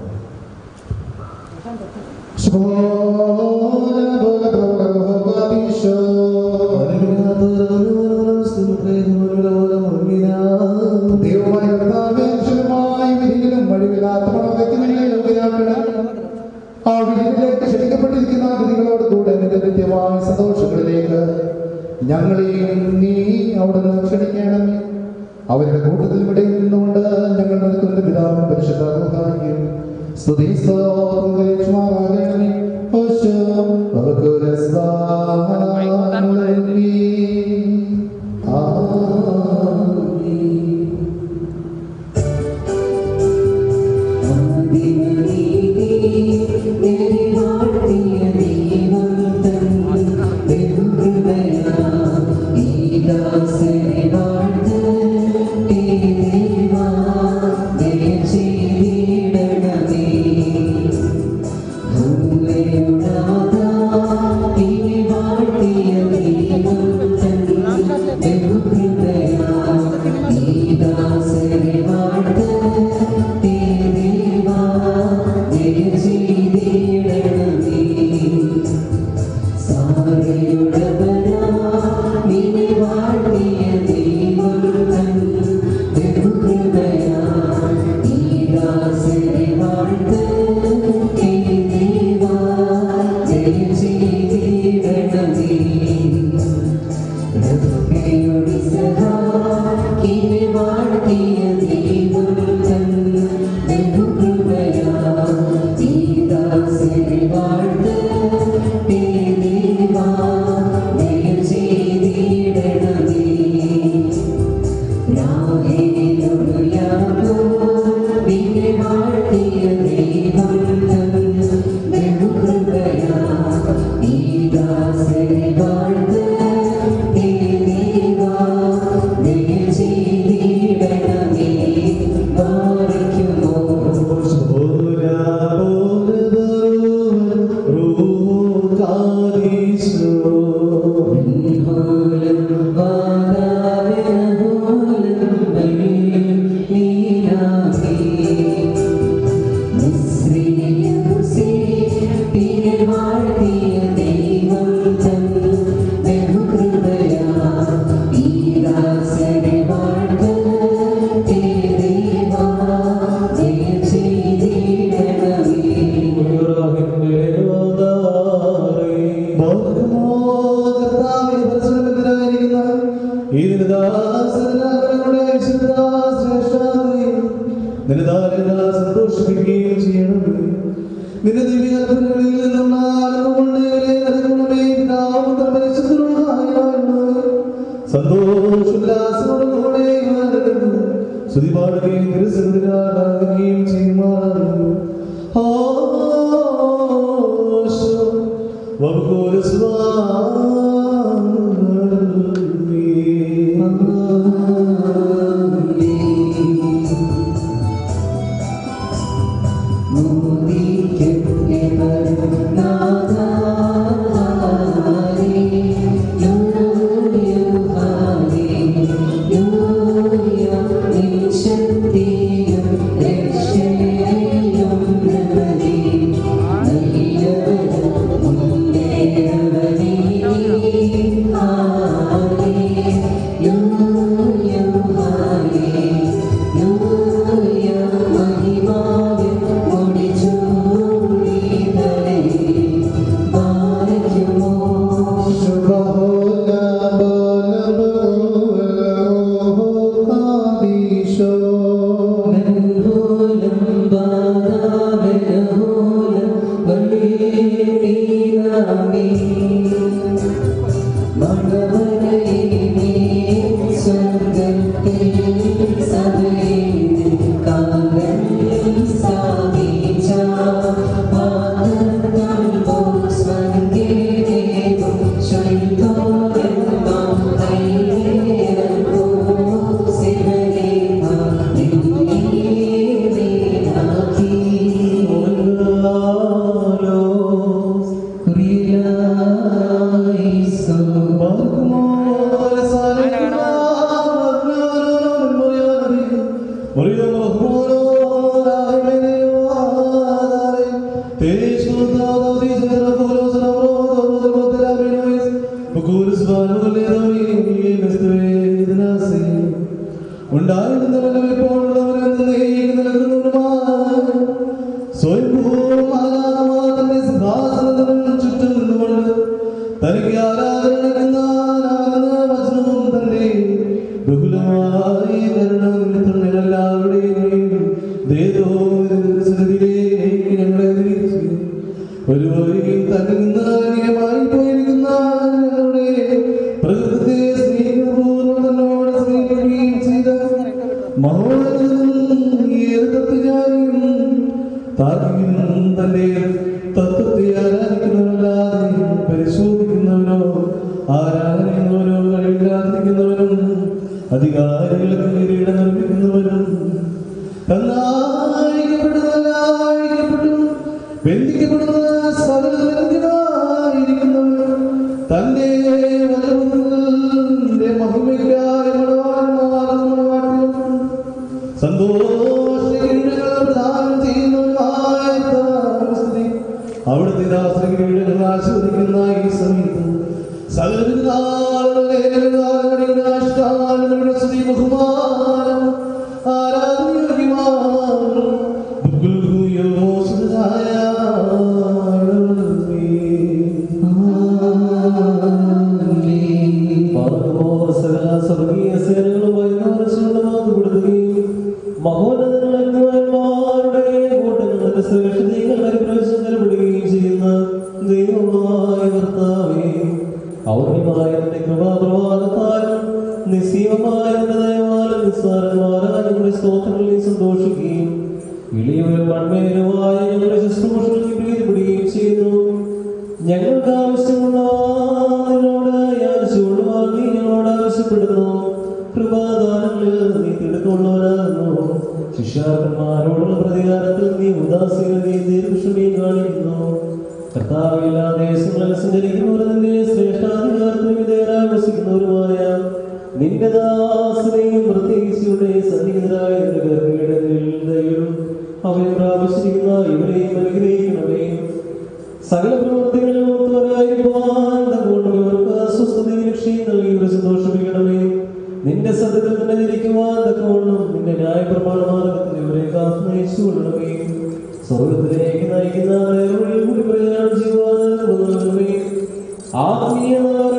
ദൈവമായ കർത്താവേ, അക്ഷരമായി വിധിയിലും വഴിവില്ലാത്ത മണവയ്ക്കുന്നതിനെ യോഗ്യരാക്കണം. ആ വിധിയിലേക്ക് ക്ഷണിക്കപ്പെട്ടിരിക്കുന്ന വിധികളോട് കൂടെ നിന്റെ നിത്യമായ സന്തോഷങ്ങളിലേക്ക് ഞങ്ങളെയും നീ അവിടുന്ന് ക്ഷണിക്കണമേ. അവരുടെ കൂട്ടത്തിൽ ഇവിടെ നിന്നുകൊണ്ട് ഞങ്ങൾ നിൽക്കുന്ന പിതാവും പരിശുദ്ധാത്മാവിനും സ്തുതി സ്തോത്രമാകണമേ. Naga ഉണ്ടായിരുന്നവനും ഇപ്പോഴുള്ളവനും സ്വയംഭൂമാകാതമാതന്റെ സിംഹാസനത്തിന് ചുറ്റും നിന്നുകൊണ്ട് തനിക്ക് ആരാധന വചനവും തന്നെ ബഹുലമായി എല്ലാവരുടെയും ഞങ്ങളെ ഒരു വഴിയും തന്നിൽ നിന്ന് അന്യമായി പോയിരിക്കുന്ന ഞങ്ങളുടെ പ്രകൃതിയെ സ്നേഹപൂർവ്വം തന്നോട് സമീപിക്കുകയും ചെയ്ത മഹോന്നതനും തന്റെ തത്വത്തെ ആരാധിക്കുന്നവരല്ലാതെ പരിശോധിക്കുന്നവനോ ആരാധനയോ കഴിവില്ലാതിരിക്കുന്നവനും അധികാരികൾക്ക് കിരീടം നിർമ്മിക്കുന്നവനും ബന്ധിക്കപ്പെടുന്ന സകലമായിരിക്കുന്നവനും തന്റെ വചനത്തിന്റെ മഹിമയ്ക്കായി സന്തോഷം ചെയ്യുന്നവരുമായ അവിടുത്തെ ദാസരീടങ്ങൾ ആസ്വദിക്കുന്ന ഈ സമയത്ത് സകലങ്ങളുടെ ബഹുമാനം ആരാധനയോഗ്യമാണ്. സ്വർഗീയ സേനകളുമായി മഹോന്നതന്മാരുടെ കൂട്ടങ്ങളുടെ ശ്രേഷ്ഠതകൾ പരിപ്രവേശിക്കപ്പെടുകയും ചെയ്യുന്ന ദൈവമായ കർത്താവേ, ഔർണ്യമായ നിന്റെ കൃപാപ്രവാഹത്താലും നിസ്സീമമായ നിന്റെ ദയവാലും നിസ്സാരന്മാരായ ഞങ്ങളുടെ സ്തോത്രങ്ങളിൽ സന്തോഷിക്കുകയും ഇളിയവരും മൺമേലുമായ ഞങ്ങളുടെ ശുശ്രൂഷകളിൽ പ്രീതിപ്പെടുകയും ചെയ്യുന്നു. ഞങ്ങൾക്ക് ആവശ്യമുള്ളവരോട് യാചിച്ചുകൊള്ളുവാൻ നീ ഞങ്ങളോട് ആവശ്യപ്പെടുന്നു. കൃപാദാനങ്ങളിൽ നീ തിടുക്കമുള്ളവരാകുന്നു. ശിഷ്യാക്കന്മാരോടുള്ള പ്രതികാരത്തിൽ നീ ഉദാസീനതയും ദീർഘക്ഷമയും കാണിക്കുന്നു. കർത്താവില്ലാ ദേശങ്ങളിൽ സഞ്ചരിക്കുന്നവരും നിന്റെ ശ്രേഷ്ഠാധികാരത്തിന് വിധേയരായി വസിക്കുന്നവരുമായ നിന്റെ ദാസനെയും പ്രത്യേകിച്ചുടെ സന്നിഹിതരായ ദൈവം അവയെ പ്രാപിച്ചിരിക്കുന്ന ഇവരെയും അനുഗ്രഹിക്കണമേ. സകല പ്രവൃത്തികളിലും ഒത്തുവരായിരിക്കാൻ ഇവർക്ക് അസ്വസ്ഥതയും രക്ഷയും നൽകി ഇവരെ സന്തോഷിപ്പിക്കണമേ. നിന്റെ സത്യത്തിൽ തന്നെ ജനിക്കുവാൻ തക്കവണ്ണം നിന്റെ ന്യായപ്രമാണമാർഗത്തിൽ ഇവരെ കാത്തു നയിച്ചുകൊള്ളണമേ. സ്വർഗത്തിലേക്ക് നയിക്കുന്ന കൂടി പ്രയാണം ചെയ്യുവാനേ. ആത്മീയ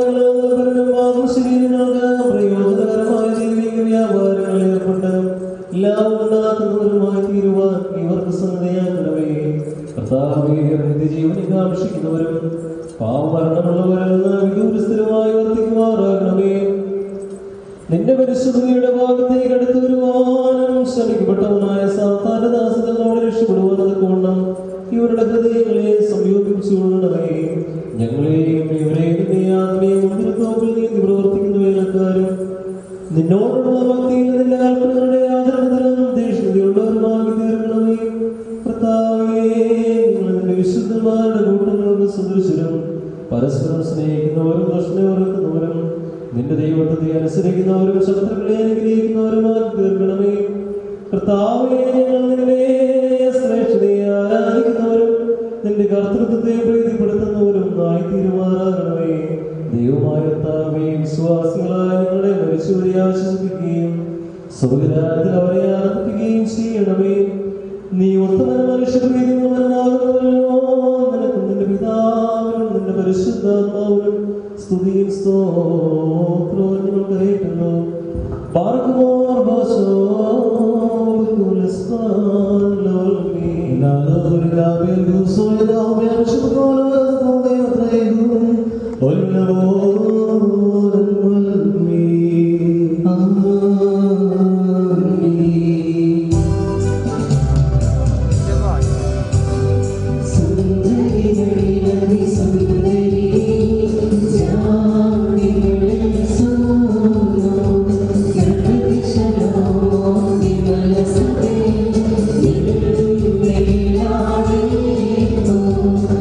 ശരീരങ്ങൾക്ക് പ്രയോജനകരമായ ദൈവിക വ്യാപാരങ്ങളിൽ ഏർപ്പെട്ട് ലാഭം ഉണ്ടാക്കുന്നവരുമായി തീരുവാൻ ഇവർക്ക് സന്നദ്ധയാക്കണമേ. കർത്താവേ, നിത്യജീവനെ കാക്ഷിക്കുന്നവരും പാവമരണമുള്ളവരെന്ന് വിദൂരസ്ഥിരമായി വർത്തിക്കുമാറാകണമേ. നിന്റെ പരിശുദ്ധിയുടെ ഭാഗത്തേക്ക് അടുത്തു വരുവാനും ശ്രമിക്കപ്പെട്ടവനായ സാധാരണദാസനോട് രക്ഷപ്പെടുവാനതുകൊണ്ടും ഇവരുടെ ഹൃദയങ്ങളെ സംയോജിപ്പിച്ചുകൊള്ളണമേ. ഞങ്ങളെയും ഇവരെയും നിന്റെ ആത്മീയ മുൻപിൽ നീതി പ്രവർത്തിക്കുന്ന വേലക്കാരും നിന്നോടുള്ള ഭക്തിയിൽ നിന്റെ കൽപ്പനകളുടെ ആദരണത്തിലും ദേഷ്യതയുള്ളവരുമാക്കി തീർക്കണമേ. കർത്താവേ, നിങ്ങൾ നിന്റെ വിശുദ്ധന്മാരുടെ കൂട്ടങ്ങൾക്ക് സദൃശരും പരസ്പരം സ്നേഹിക്കുന്നവരും ദർശനം ഓർക്കുന്നവരും നിന്റെ ദൈവത്തെ അനുസരിക്കുന്നവരും ശത്രുക്കളെ അനുഗ്രഹിക്കുന്നവരുമായി തീർക്കണമേ. കർത്താവേ, ഞങ്ങൾ നിന്റെ ശ്രേഷ്ഠതയെ ആരാധിക്കുന്നവരും നിന്റെ കർത്തൃത്വത്തെ പ്രീതിപ്പെടുത്തുന്നവരും ആയി തീരുമാറാകണമേ. ദൈവമായ കർത്താവേ, വിശ്വാസികളായ ഞങ്ങളെ മരിച്ചവരെ ആശ്വസിപ്പിക്കുകയും സ്വർഗ്ഗരാജ്യത്തിൽ അവരെ ആനന്ദിപ്പിക്കുകയും ചെയ്യണമേ. നീ ഉത്തമന മനുഷ്യപ്രീതിയുള്ളവനാകുന്നവരോ, നിനക്ക് നിന്റെ പിതാവിനും നിന്റെ പരിശുദ്ധാത്മാവിനും സ്തുതിയും സ്തോത്രവും ഞങ്ങൾ കരയറ്റുന്നു. പാർക്കുമോർ ഭാഷോ Oh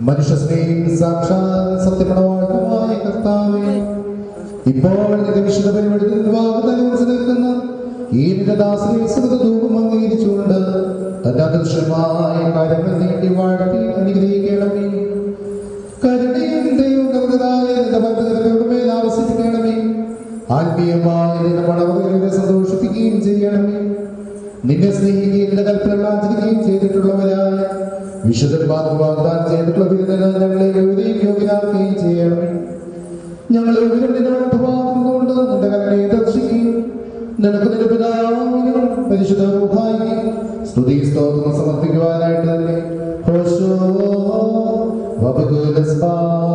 മനുഷ്യ സ്നേഹം സാക്ഷാൽ സത്യമണവാഴ്ത്തമായ കർത്താവേ, ഇപ്പോൾ നിന്റെ വിശുദ്ധ പരിപാടിയിൽ വാഗ്ദാനം നിൽക്കുന്ന ഈ നിന്റെ ദാസനെ സുഖദൂപം അംഗീകരിച്ചുകൊണ്ട് തന്റെ അദൃശ്യമായ കാര്യങ്ങൾ നീട്ടി വാഴ്ത്തി അനുഗ്രഹിക്കണമേ. കരുണയും ദൈവകൃതമായ നിന്റെ ഭക്തരുടെ മേൽ ആവസിപ്പിക്കണമേ. ആത്മീയമായ നിന്റെ മണവകളെ സന്തോഷിപ്പിക്കുകയും ചെയ്യണമേ. നിന്നെ സ്നേഹിക്കുകയും നിന്റെ കൽപ്പനകൾ ആചരിക്കുകയും ചെയ്തിട്ടുള്ളവരായ വിശുദ്ധന്മാർക്ക് വാഗ്ദാനം ചെയ്തിട്ടുള്ള വിരുദ്ധന ഞങ്ങളെ യോഗ്യതയും യോഗ്യരാക്കുകയും ചെയ്യണമേ. ഞങ്ങൾ കൊണ്ട് നിന്റെ കരുണയെ ദർശിക്കുകയും നിനക്ക് നിന്റെ പിതാവിനും പരിശുദ്ധ റൂഹായിക്കും സ്തുതി സ്തോത്രം സമർപ്പിക്കുവാനായിട്ട് തന്നെ ഹോശോ വബകുലസ്ബാ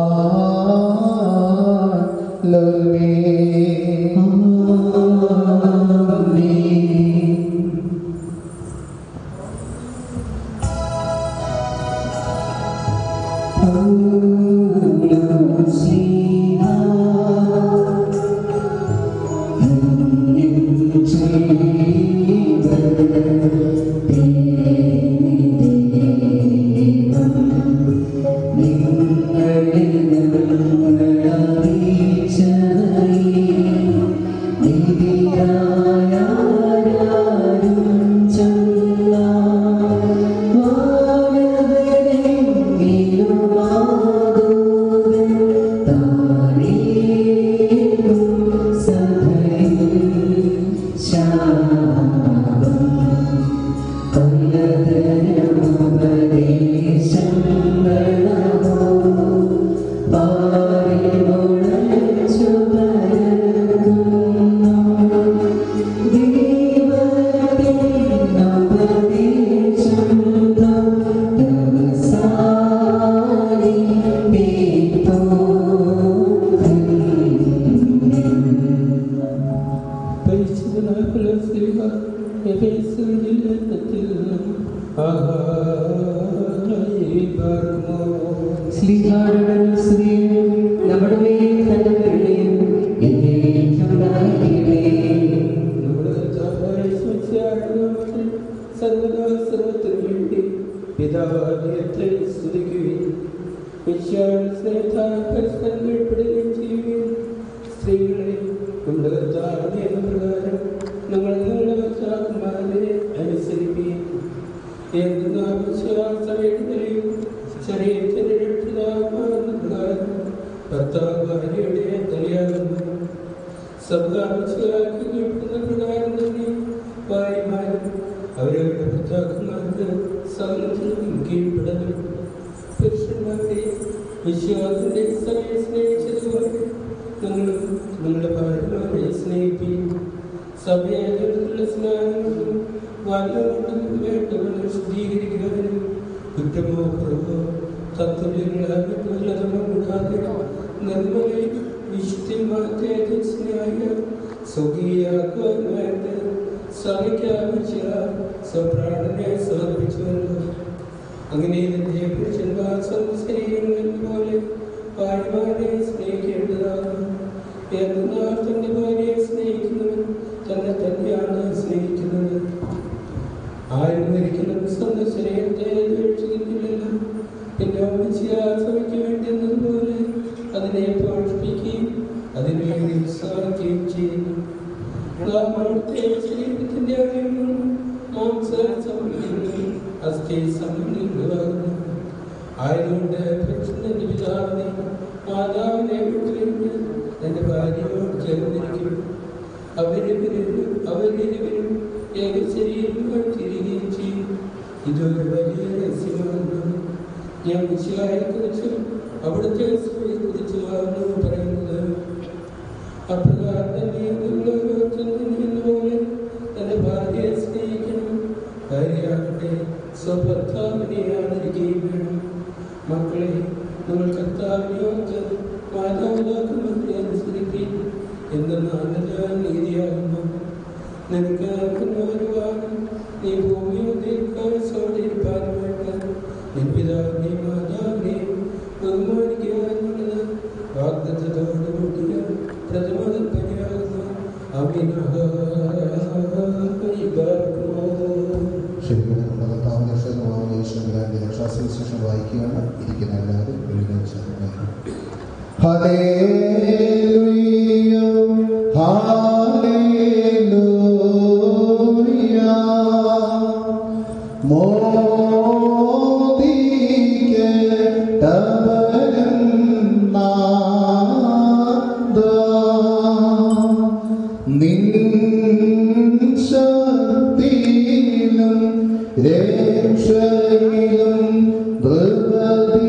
ലോൽമേ അങ്ങനെ ഇതിന്റെ പുരുഷന്മാർ സംസ്കരിക്കുന്നത് പോലെ ഭാര്യമാരെ സ്നേഹിക്കേണ്ടതാണ്. എന്നാൽ തന്റെ ഭാര്യയെ സ്നേഹിക്കുന്നവൻ തന്നെ തന്നെയാണ് സ്നേഹിക്കുന്നത്. ആരും ഒരിക്കലും സ്വന്തം ശരീരത്തെ ഉപേക്ഷിക്കുന്നില്ലല്ലോ. പിന്നെ സഭയ്ക്ക് വേണ്ടി എന്നതുപോലെ അതിനെ പോഷിപ്പിക്കുകയും അതിനുവേണ്ടി ഉത്സാഹിക്കുകയും ചെയ്യുന്നു. ശരീരത്തിന്റെ അവയവങ്ങളും മാംസ സംബന്ധികളും അസ്ഥി സംബന്ധികളാകുന്നു. ആയതുകൊണ്ട് പുരുഷന്റെ പിതാവിനെ മാതാവിനെ വിട്ടുകൊണ്ട് തന്റെ ഭാര്യയോട് ചേർന്നിരിക്കും. അവരിവരും അവരിവരും ഏക ശരീരമായി തീരുകയും ചെയ്യും. ഇതൊരു വലിയ രഹസ്യമാണ്. ഞാൻ മിശിഹായെ കുറിച്ചും അവിടുത്തെ സഭയെ കുറിച്ചുമാണ് പറയുന്നത്. അപ്രകാരം തന്നെ പോലെ തന്റെ ഭാര്യയെ സ്നേഹിക്കണം. ഭാര്യയാകട്ടെ സ്വഭർത്താവിനെ ആദരിക്കുകയും വേണം. മക്കളെ, നമ്മൾ കർത്താവിനെയോർത്ത് മാതാപിതാക്കളെ അനുസരിക്കുകയും എന്തെന്നാൽ നീതിയാകുന്നു. നിനക്ക് വരുവാനും നീ ഭൂമിയോ ദീർഘായുസോടിരിപ്പാനുമായിട്ട് നിൻ പിതാവിനെയും മാതാവിനെയും ബഹുമാനിക്കുവാനുള്ളത് വാഗ്ദത്തത്തോടുകൂടിയ പ്രഥമ കൽപ്പനയാകുന്നു. ശരി, രക്ഷാസുവിശേഷം വായിക്കുകയാണ്. ഇരിക്കുന്ന എല്ലാവരും എഴുന്നേറ്റ് ഹല്ലേലൂയ ഹല്ലേലൂയ മോദിക്കട്ടവനും നാഥ നിൻ ശക്തിയിലും രക്ഷയിലും ദ്രവതി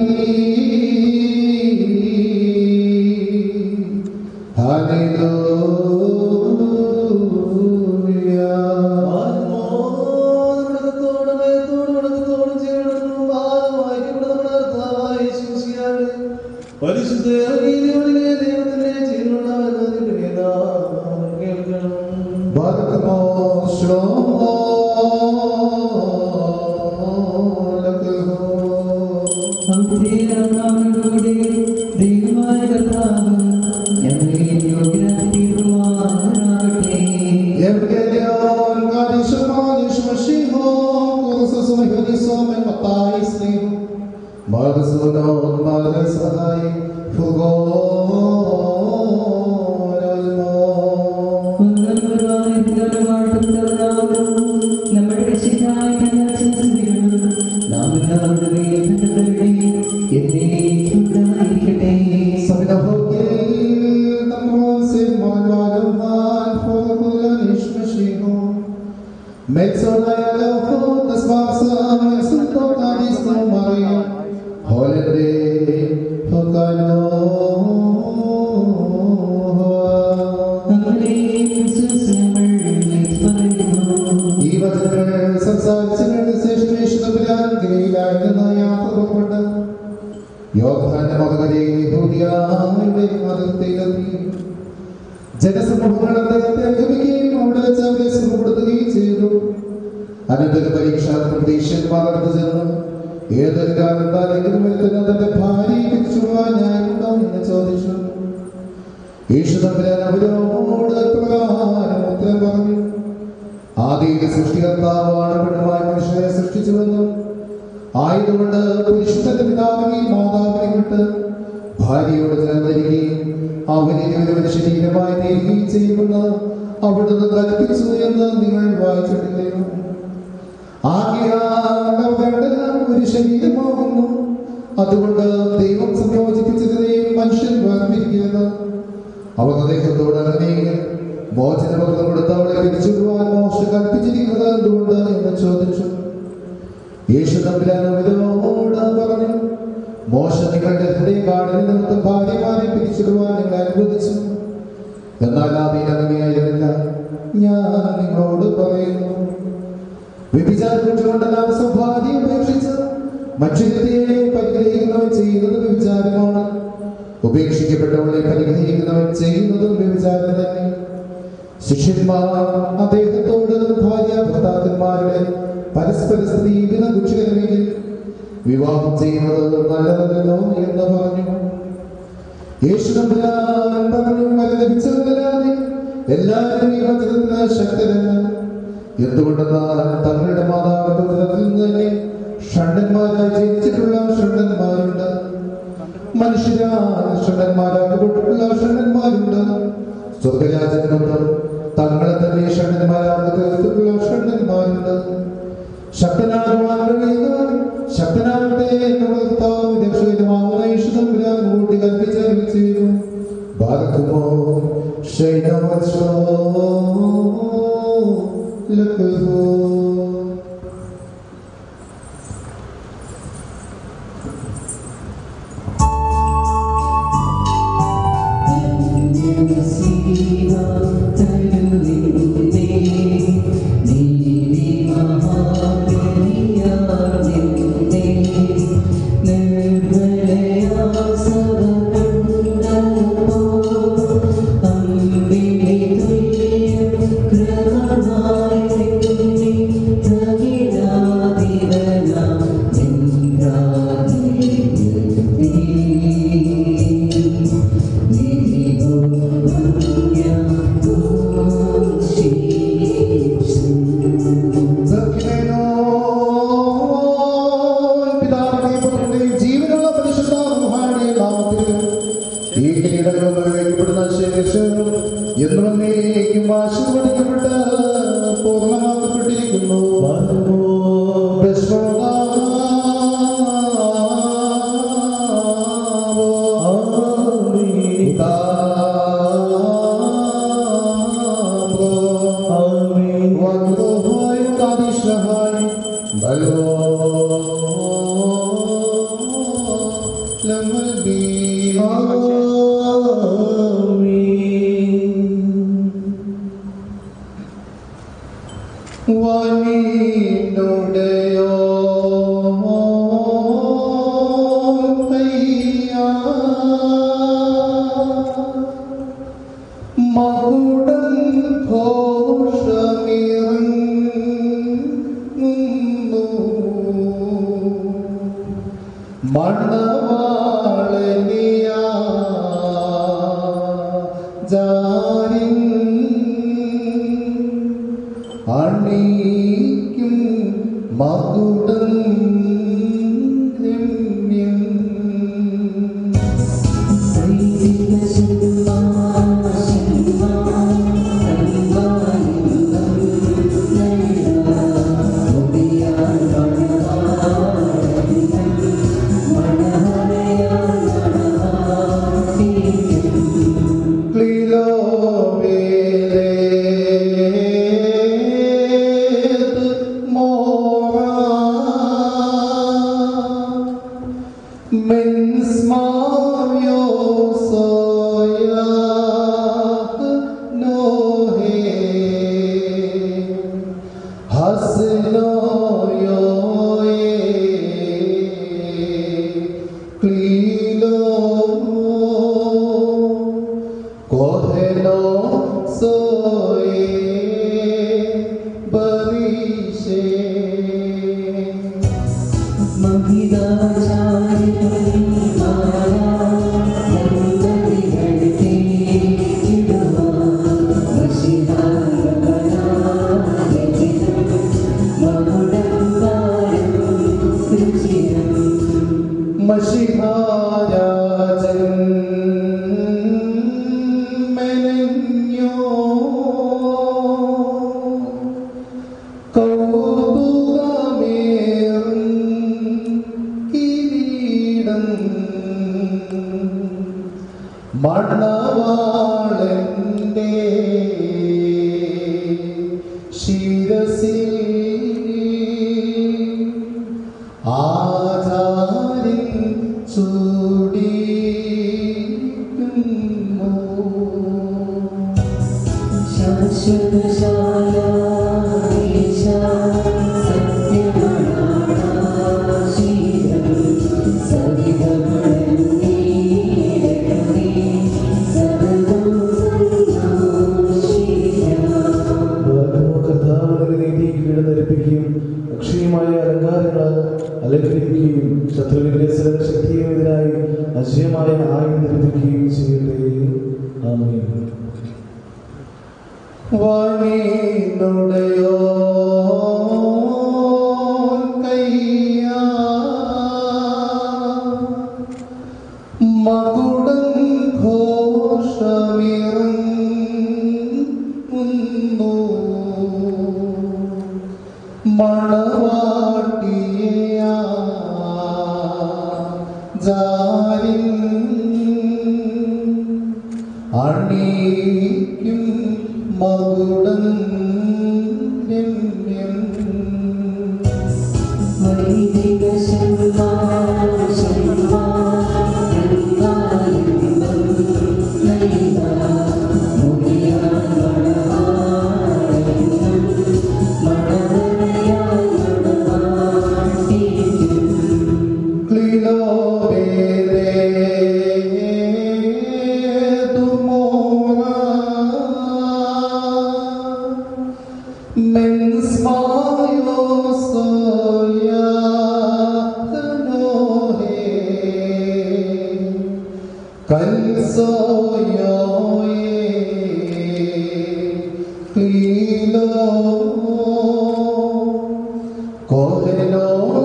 ഹല്ലേലൂയ ആത്മാവോടും മേത്തോടും വണക്കത്തോടും ചെയ്യണമെന്നും ഭാഗമായിക്കൊണ്ട് നമ്മുടെ കർത്താവായ യേശുമിശിഹായുടെ പരിശുദ്ധ നീതിയോടെ ദൈവത്തിന്റെ ജീവനുള്ളവരുടെ വേദം കേൾക്കണം. ബാലകമോ ശ്ലോമോ ദൈവമായ കർത്താവ് ഞങ്ങളെ യോഗ്യരാക്കി തീർക്കുമാറാകട്ടെ. Evangelion Gadishmanish Mashiho Kursusum Hudisum and Matais Name Marzunon Malasai നമ്മുടെ രക്ഷിതായ നാം എല്ലാവരുടെ വേദനകളുടെ എന്നേക്കും ഉണ്ടായിരിക്കട്ടെ. ഈ വചനങ്ങൾ സംസാരിച്ചതിന് ശേഷം യേശുദാലായിരുന്നു യാത്ര പുറപ്പെട്ട് യോർദ്ദാന്റെ മറുകരയിൽ യഹൂദയുടെ അതിർത്തിയിലെത്തി. ജനസമൂഹങ്ങൾ അദ്ദേഹത്തെ അനുഗമിക്കുകയും അവിടെ വെച്ച് അവരെ സുഖപ്പെടുത്തുകയും ചെയ്തു. അനന്തര പരീക്ഷ പ്രതീക്ഷന്മാർക്ക് ചെന്ന് ഏതൊരു കാലത്താലെങ്കിലും വരുത്തുന്ന തന്റെ ഭാര്യയെ തിരിച്ചുപോകാനായിട്ടുണ്ടോ എന്ന് ചോദിച്ചു. യേശുദാലാൻ അവരോട് പ്രകാരം ഉത്തരം പറഞ്ഞു, ആദിയിലെ സൃഷ്ടികർത്താവാണ് പെണ്ണുമായ മനുഷ്യരെ സൃഷ്ടിച്ചുവെന്നും ആയതുകൊണ്ട് പുരുഷന്റെ പിതാവിനെയും മാതാവിനെ വിട്ട് ഭാര്യയോട് ചേർന്നിരിക്കുകയും അവരിരുവരുടെ ശരീരമായി തീരുകയും ചെയ്യുമെന്ന് അവിടുന്ന് കൽപ്പിച്ചു എന്ന് നിങ്ങൾ വായിച്ചിട്ടില്ലയോ? ആകയാൽ അവരെല്ലാം ഒരു ശരീരമാകുന്നു. അതുകൊണ്ട് ദൈവം സംയോജിപ്പിച്ചതിനെയും മനുഷ്യൻ വേർതിരിക്കരുത്. അവർ അദ്ദേഹത്തോട് അങ്ങനെ മോചനപത്രം കൊടുത്ത് അവളെ പിരിച്ചുവിടുവാൻ മോശ കൽപ്പിച്ചിരിക്കുന്നത് എന്തുകൊണ്ട് എന്ന് ചോദിച്ചു. യേശു തമ്പുരാൻ അവരോട് പറഞ്ഞു, മോശ നിങ്ങളുടെ ഹൃദയകാഠിന്യ നിമിത്തം ഭാര്യമാരെ പിരിച്ചിടുവാൻ നിങ്ങൾ അനുവദിച്ചു. എന്നാൽ ആദ്യം അങ്ങനെയായിരുന്നില്ല. ഞാൻ നിങ്ങളോട് പറയുന്നു, വ്യഭിചാരിച്ചുകൊണ്ടെല്ലാം സ്വഭാവം ഉപേക്ഷിച്ച് മറ്റുള്ളവരെ പരിഗ്രഹിക്കുന്നവൻ ചെയ്യുന്നത് വ്യഭിചാരമാണ്. ഉപേക്ഷിക്കപ്പെട്ടവളെ പരിഗ്രഹിക്കുന്നവൻ ചെയ്യുന്നതും വ്യഭിചാരം തന്നെ. ശിഷ്യന്മാർ അദ്ദേഹത്തോട് ഭാര്യ ഭർത്താക്കന്മാരുടെ പരസ്പര സ്ത്രീവിധം കുഷികരമെങ്കിൽ വിവാഹം ചെയ്യുന്നത് നല്ലതല്ലോ എന്ന് പറഞ്ഞു. യേശു തമ്പുരാൻ പറഞ്ഞു, വര ലഭിച്ചവരല്ലാതെ എല്ലാവരും ഈ വചനത്തിന് ശക്തരല്ല. എന്തുകൊണ്ടെന്നാൽ തങ്ങളുടെ മാതാപിതാക്കളിൽ നിന്ന് തന്നെ ഷണ്ഡന്മാരായി ജനിച്ചിട്ടുള്ള ഷണ്ഡന്മാരുണ്ട്, മനുഷ്യരായ ഷണ്ഡന്മാരാക്കപ്പെട്ടിട്ടുള്ള ഷണ്ഡന്മാരുണ്ട്. സ്വർഗരാജനൊപ്പം തങ്ങളെ തന്നെ ഷണ്ഡന്മാരാണ് തീർത്തിട്ടുള്ള ഷണ്ഡന്മാരുണ്ട്. ശക്തനാകുവാൻ കഴിയുന്നവൻ ശക്തനാകട്ടെ എന്നുള്ള രക്ഷകരമാകുന്ന യേശു തമ്പുരാൻ കൂട്ടി കൽപ്പിച്ചറിവ് ചെയ്തു. ബാലകുമോ ശൈനവശോ ലഖോ പിതാ ഈ കിരീടങ്ങൾ നിർവഹിക്കപ്പെടുന്ന ശേഷം എന്നേക്കും ആശീർവദിക്കപ്പെട്ട് പൂർണ്ണമാക്കപ്പെട്ടിരിക്കുന്നു.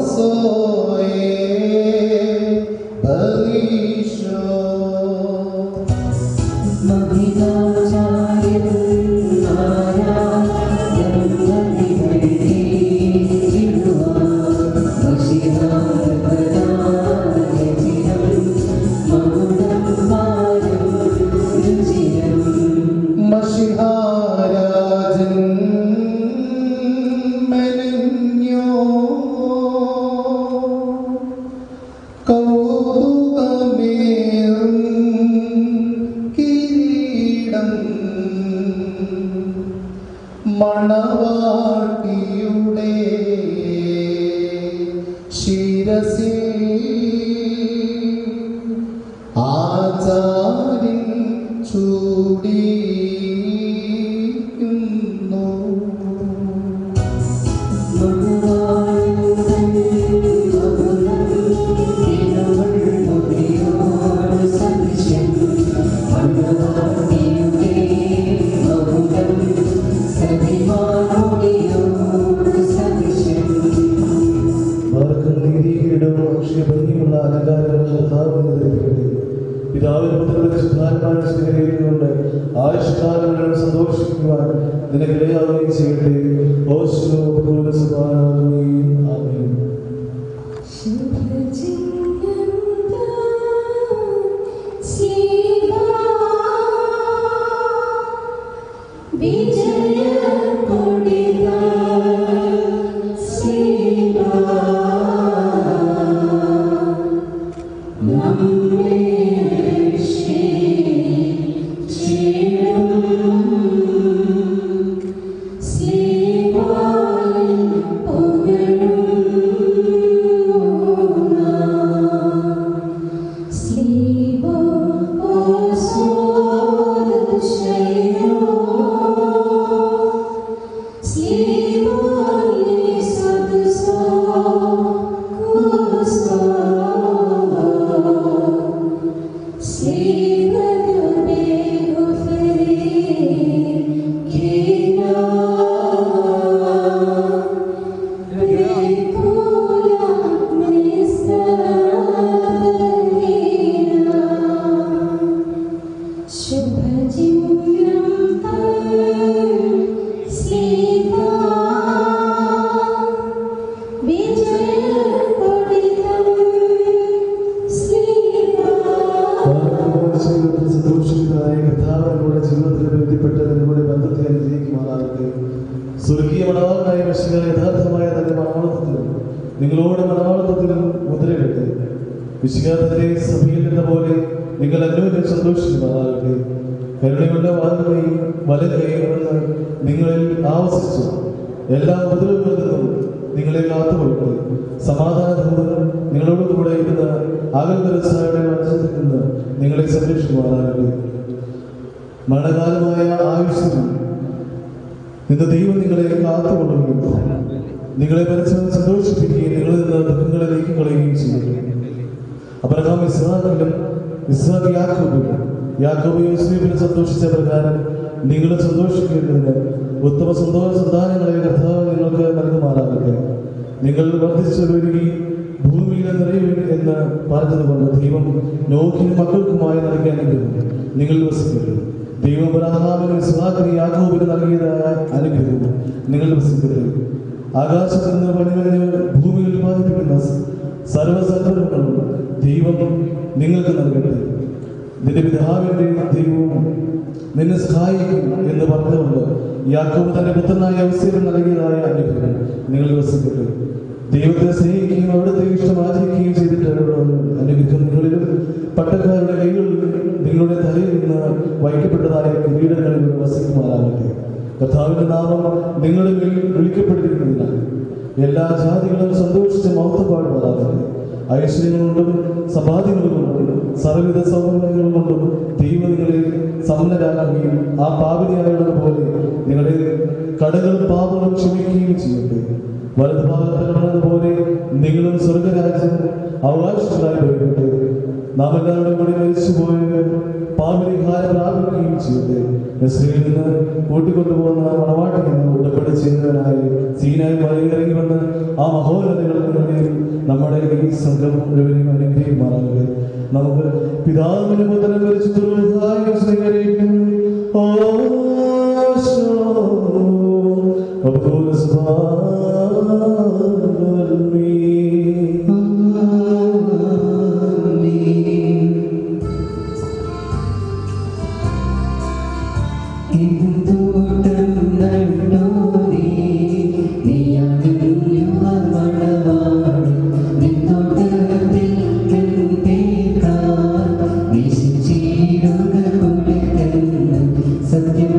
Balisho ആചാരി ചൂടിക്കുന്നു ഭംഗിയുള്ള അലങ്കാരങ്ങൾ പിതാവിന് പുത്രന്റെ ശുദ്ധാത്മാവിനെ സ്വീകരിക്കുന്നുണ്ട്. ആയുഷ്കാലങ്ങൾ സന്തോഷിക്കുവാൻ നിനക്കിടയാവുകയും ചെയ്യട്ടെ. ഓശോ ആമേൻ. നിങ്ങളോട് മണവാളത്വത്തിലും മുദ്രയിടട്ടെ. വിശുദ്ധന്റെ സഭയിൽ എന്ന പോലെ നിങ്ങൾ അന്യോന്യം സന്തോഷിക്കുമാറാകട്ടെ. കരുണയുള്ള വാങ്ങുകയും വലം കൈകൊണ്ടെന്ന് നിങ്ങളിൽ ആവസിച്ചു എല്ലാ ഉപദ്രവങ്ങളിൽ നിന്നും നിങ്ങളെ കാത്തുകൊള്ളട്ടെ. സമാധാനപൂർവ്വം നിങ്ങളോട് കൂടെ ഇരുന്ന ആകൽക്കരസായുടെ വചനത്തിൽ നിന്ന് നിങ്ങളെ സംരക്ഷിക്കുമാറാകട്ടെ. മരണകാലമായ ആയുസ്സിനും ഇന്ന് ദൈവം നിങ്ങളെ കാത്തുകൊള്ളുകയും നിങ്ങളെ പരസ്പരം സന്തോഷിപ്പിക്കുകയും നിങ്ങളിൽ നിന്ന് ദുഃഖങ്ങളെ നീക്കിക്കളയുകയും ചെയ്യും. അബ്രഹാം ഇസ്ഹാക്കിലും ഇസ്ഹാഖ് യാക്കോബിലും യാക്കോബ് യോസേഫിലും സന്തോഷിച്ച പ്രകാരം നിങ്ങളും സന്തോഷിക്കേണ്ടതിന് ഉത്തമ സന്തോഷ സന്താനങ്ങളെ കർത്താവ് നിങ്ങൾക്ക് നൽകുമാറാകട്ടെ. നിങ്ങൾ വർദ്ധിച്ചു വരികയും ഭൂമിയിൽ നിറയുക എന്ന് പറഞ്ഞതുകൊണ്ട് ദൈവം നോഹിനും മക്കൾക്കുമായി നൽകിയ അനുഗ്രഹം നിങ്ങൾ വസിക്കട്ടെ. ദൈവം അബ്രഹാമിനും ഇസ്ഹാക്കിനും യാക്കോബിനും നൽകിയതായ അനുഗ്രഹവും നിങ്ങൾ വസിക്കട്ടെ. ആകാശത്ത് നിന്ന് പണിമഞ്ഞ് ഭൂമിയിൽ ഉത്പാദിപ്പിക്കുന്ന സർവ്വസൽപ്പങ്ങളും ദൈവം നിങ്ങൾക്ക് നൽകട്ടെ. നിന്റെ പിതാവിന്റെ ദൈവവും നിന്നെ സഹായിക്കും എന്ന് പറഞ്ഞുകൊണ്ട് യാക്കോബ് തന്റെ പുത്രനായ യോസേഫിന് നൽകിയതായ അനുഗ്രഹം നിങ്ങൾ വസിക്കട്ടെ. ദൈവത്തെ സ്നേഹിക്കുകയും അവിടുത്തെ ഇഷ്ടം ആചരിക്കുകയും ചെയ്തിട്ടുള്ള അനുഗ്രഹം നിങ്ങളിലും പട്ടക്കാരുടെ കൈകളിൽ നിങ്ങളുടെ തലയിൽ നിന്ന് വഹിക്കപ്പെട്ടതായ കിരീടങ്ങളിൽ വസിക്കുമാറാകട്ടെ. കർത്താവിന്റെ നാമം നിങ്ങളുടെ മേൽ വിളിക്കപ്പെട്ടിരിക്കുന്നതിനാൽ എല്ലാ ജാതികളും സന്തോഷിച്ച് മഹത്വപ്പാടുമാറാകട്ടെ. ഐശ്വര്യങ്ങൾ കൊണ്ടും സമ്പാദ്യങ്ങൾ കൊണ്ടും സർവ്വവിധ സൗകര്യങ്ങൾ കൊണ്ടും ദൈവം നിങ്ങളെ സമ്പന്നരാക്കുകയും ആ പാപിനിയായുള്ളത് പോലെ നിങ്ങളുടെ കടകളും പാപങ്ങളും ക്ഷമിക്കുകയും ചെയ്യട്ടെ. വലതു ഭാഗത്ത് പോലെ നിങ്ങളും സ്വർഗരാജ്യം അവകാശികളായി വരട്ടെ. നാം എല്ലാവരുടെ കൂടി മരിച്ചുപോയ പാപരിഹാരം പ്രാപിക്കുകയും ചെയ്യട്ടെ. നസ്രയിൽ നിന്ന് കൂട്ടിക്കൊണ്ടുപോകുന്ന മണവാട്ടിൽ നിന്ന് ഉടമ്പടി ചെയ്യുന്നതിനായി സീനായി മലയിറങ്ങി വന്ന് ആ മഹോന്നതകളിൽ നിന്നെയും നമ്മുടെ ഈ സംഘം മുഴുവനും അനുഗ്രഹിക്കുമാറാകട്ടെ. നമുക്ക് പിതാവിന്റെ പുത്രൻ പരിശുദ്ധ സ്വീകരിക്കും. സത്യം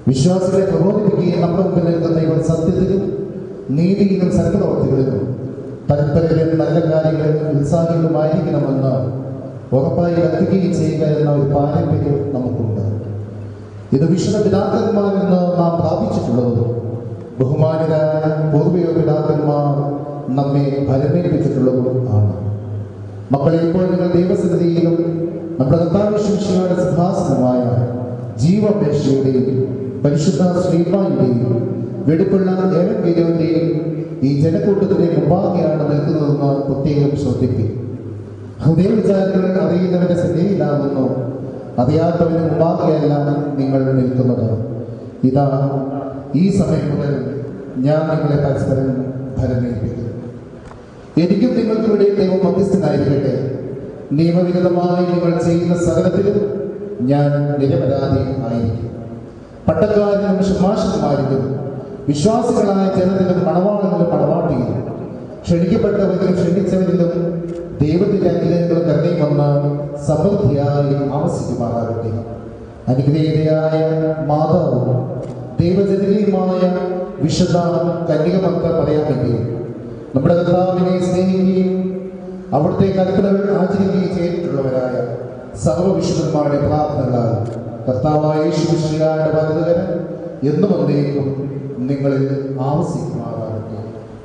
വിശ്വാസികളെ പ്രബോധിപ്പിക്കുകയും നമ്മുടെ മുമ്പിൽ നൽകുന്ന ഇവർ സത്യത്തിലും നീതിയിലും സൽപ്രവർത്തികളിലും തൽപരരും നല്ല കാര്യങ്ങളിൽ ഉത്സാഹികളുമായിരിക്കണമെന്ന് ഉറപ്പായി എത്തിക്കുകയും ചെയ്യുക എന്ന ഒരു പാരമ്പര്യം നമുക്കുണ്ട്. ഇത് വിശുദ്ധ പിതാക്കന്മാരിൽ നിന്ന് നാം പ്രാപിച്ചിട്ടുള്ളതും ബഹുമാനരായ പൂർവിക പിതാക്കന്മാർ നമ്മെ ഫലമേൽപ്പിച്ചിട്ടുള്ളതും ആണ്. മക്കളെ, ഇപ്പോൾ നിങ്ങൾ ദൈവസന്നിധിയിലും നമ്മുടെ കർത്താവിന്റെ സിംഹാസനമായ ജീവപേക്ഷയുടെയും പരിശുദ്ധ ശ്രീമാന്റെയും വെടിപ്പുള്ള ഏവൻഗേലിയോന്റെയും ഈ ജനക്കൂട്ടത്തിന്റെ മുമ്പാകെയാണ് നിൽക്കുന്നതെന്ന് പ്രത്യേകം ശ്രദ്ധിക്കും. ഹൃദയവിചാരങ്ങൾ അറിയുന്നവന്റെ സന്നിധിയിലാകുന്നു, അറിയാത്തവന് മുമ്പാകെയല്ല നിങ്ങൾ നിൽക്കുന്നത്. ഇതാ, ഈ സമയം മുതൽ ഞാൻ നിങ്ങളെ പരസ്പരം ഫലമേൽപ്പിക്കും. എനിക്കും നിങ്ങൾക്കും ഇടയിൽ ദൈവം മധ്യസ്ഥനായിരിക്കട്ടെ. നിയമവിരുദ്ധമായി നിങ്ങൾ ചെയ്യുന്ന സകലത്തിലും ഞാൻ നിരപരാധി ആയിരിക്കും. പട്ടക്കാരനും ശുപാർശന്മാരിലും വിശ്വാസികളായ ജനത്തിലും മണവാളനിലും മണവാട്ടിയിലും ക്ഷണിക്കപ്പെട്ടവരിലും ക്ഷണിച്ചവരിലും ദൈവത്തിന്റെ അനുഗ്രഹങ്ങളും കരുണയുമെന്ന് സമൃദ്ധിയായി ആവസിക്കുമാറാകട്ടെ. അനുഗ്രഹീതയായ മാതാവും ദൈവജനനിയുമായ വിശുദ്ധ കന്യകമക്കൾ പറയാമെങ്കിൽ നമ്മുടെ കർത്താവിനെ സ്നേഹിക്കുകയും അവിടുത്തെ കൽപ്പനകൾ ആചരിക്കുകയും ചെയ്തിട്ടുള്ളവരായ സർവ്വവിശുദ്ധന്മാരുടെ പ്രാർത്ഥനകളാൽ കർത്താവായ യേശുമിശിഹായുടെ വലതുകരം എന്നും എന്നേക്കും നിങ്ങളിൽ ആവസിക്കുമാറാകട്ടെ.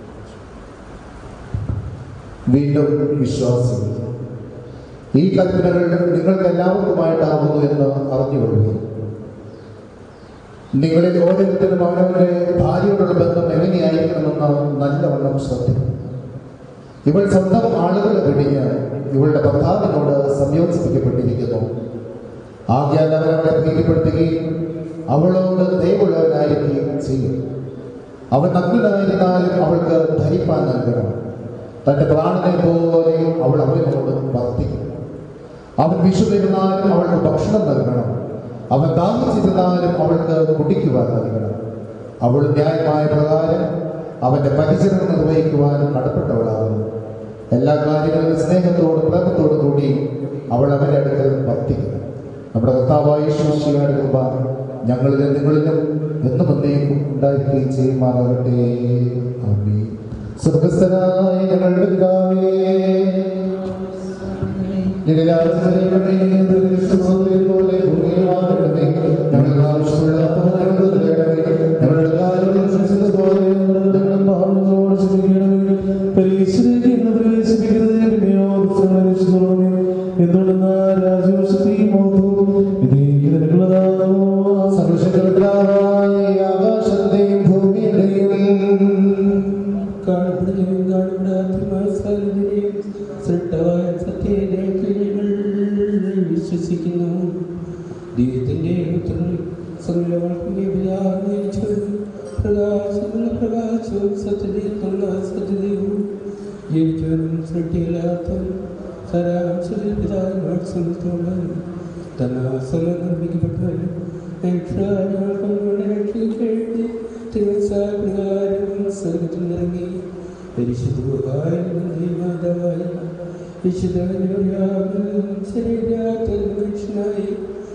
വീണ്ടും വിശ്വാസികൾ, ഈ കൽപ്പനകൾ നിങ്ങൾക്ക് എല്ലാവർക്കുമായിട്ടാകുന്നു എന്ന് അറിഞ്ഞുകൊള്ളുക. നിങ്ങളിൽ ഓരോരുത്തരും അവനവന്റെ ഭാര്യയോടുള്ള ബന്ധം എങ്ങനെയായിരിക്കണമെന്ന് നല്ലവണ്ണം ശ്രദ്ധിക്കും. ഇവൾ സ്വന്തം ആളുകളെ വെടിഞ്ഞ് ഇവളുടെ ഭർത്താവിനോട് സംയോജിപ്പിക്കപ്പെട്ടിരിക്കുന്നു. ആദ്യം അവരവളെ പ്രീതിപ്പെടുത്തുകയും അവളോട് ദയവുള്ളവനായിരിക്കുകയും ചെയ്യും. അവൻ നഗ്നനായിരുന്നാലും അവൾക്ക് ധരിപ്പാൻ നൽകണം. തന്റെ പ്രാണനെ പോലെ അവൾ അവനോട് വർത്തിക്കും. അവൻ വിശുദ്ധിരുന്നാലും അവൾക്ക് ഭക്ഷണം നൽകണം. അവൻ ദാഹിച്ചിരുന്നാലും അവൾക്ക് കുടിക്കുവാൻ നൽകണം. അവൾ ന്യായമായ പ്രകാരം അവന്റെ പരിചരണം നിർവഹിക്കുവാൻ കടപ്പെട്ടവളാകുന്നു. എല്ലാ കാര്യങ്ങളിലും സ്നേഹത്തോടും പ്രേമത്തോടും കൂടി അവൾ അവന്റെ അടുക്കൽ വർത്തിക്കണം. നമ്മുടെ കർത്താവായ യേശുമിശിഹായുടെ കൃപ ഞങ്ങളിലും നിങ്ങളിലും എന്നും എന്നേക്കും ഉണ്ടായിരിക്കുകയും ചെയ്യുമാറാകട്ടെ. ആമേൻ. സ്വർഗ്ഗസ്ഥനായ ഞങ്ങളുടെ പിതാവേ, ഞങ്ങളുടെ ആരാധനയുടെ ദൈവമേ, പോലെ ഭൂമിയിലാകണമേ. ഞങ്ങൾക്ക് ആവശ്യമുള്ള ആഹാരം തരണമേ. ഞങ്ങളുടെ കാര്യങ്ങൾ സംസാരിച്ചതുപോലെ ഞങ്ങളുടെ പാപങ്ങളോട് ക്ഷമിക്കണമേ. പരീക്ഷയിലേക്ക് എന്നെ പ്രവേശിപ്പിക്കരുതേ, പിന്നെയോ ദുഷ്ടങ്ങളെ രക്ഷിക്കണമേ. എന്തുകൊണ്ടെന്നാൽ രാജ്യവും ശക്തിയും മഹത്വവും എന്നേക്കും നിനക്കുള്ളതാകുന്നു. സർവ്വശക്തനായ ആകാശത്തെയും ഭൂമിയുടെയും കാണപ്പെടുകയും കാണപ്പെടാത്തതുമായ സകലതിനെയും സൃഷ്ടാവായ സത്യത്തിലേക്ക് ഞങ്ങൾ വിശ്വസിക്കുന്നു. ദൈവത്തിന്റെ പുത്രൻ സകലവർക്കും പിതാവായിരിച്ചവനും പ്രകാശമുള്ള പ്രകാശവും സത്യതയുള്ള സത്യതയും ജനിച്ചവനും സൃഷ്ടിയില്ലാത്തവനും സാരാംശത്തിൽ പിതാവിനോട് സമത്വമുള്ളവനും തന്നാസനം നിർമ്മിക്കപ്പെട്ടവനും രക്ഷാനാഥങ്ങളുടെ രക്ഷയ്ക്ക് പ്രകാരം സ്വർഗത്തിൽ നിറങ്ങി പരിശുദ്ധമായ മാതാവായി വിശുദ്ധ മനുഷ്യനായി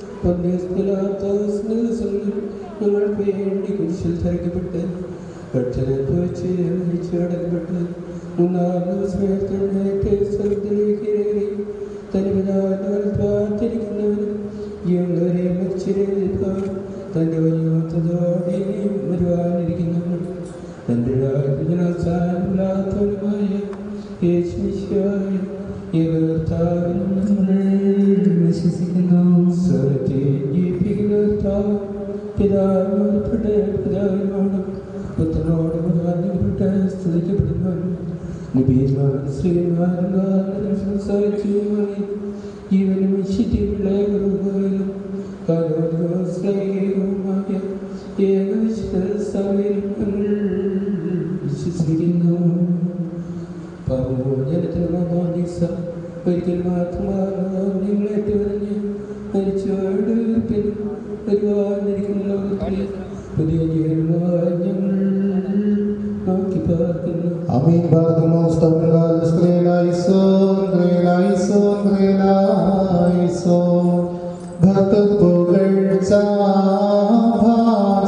ഞങ്ങൾക്ക് വേണ്ടി കുരിശിൽ തറയ്ക്കപ്പെട്ട് കക്ഷരത്ത് മരിച്ചടക്കപ്പെട്ട് മൂന്നാം ദിവസം സ്വർഗത്തിലേക്ക് കയറി തനിപിതാവിനാൽ പ്രാർത്ഥിക്കുന്നവനും ജീവനുള്ളവരെ മരിച്ചിരിക്കാൻ തൻ്റെ വലിയത്തോടെ വരുവാനിരിക്കുന്നവനും തൻ്റെ അവസാനമില്ലാത്തവനുമായ യേശുമിശിഹായ ഏകകർത്താവിൽ നമ്മൾ വിശ്വസിക്കുന്നു. സ്വർഗ്ഗത്തെ ജീവിപ്പിക്കുന്ന കർത്താവ് പിതാവിനോട് പിതാവിനോടും പുത്രനോടും ഉദാഹരണപ്പെട്ട് സ്തുതിക്കപ്പെടുന്നവനും നബിമാരും ശ്രീമാരും സംസാരിച്ചുമായി ജീവനും വിശുദ്ധിയുള്ള ഗുരുവായും കാലോസ്ലേയവുമായ ഏകവിശ്വസഭയിൽ വിശ്വസിക്കുന്നു. പാപമോചനത്തിന് ഒരിക്കൽ മാത്രമാണ് നിങ്ങളേറ്റുവരഞ്ഞ് മരിച്ചവരുടെ ഉയർപ്പിനും വരുവാനിരിക്കുന്ന ലോകത്തിൽ പുതിയ ജീവനുമായി ഞങ്ങൾ നോക്കി പാർക്കുന്നു. Amin. Barkamos tawagas krelaison, krelaison, krelaison. Bhatat pogarcha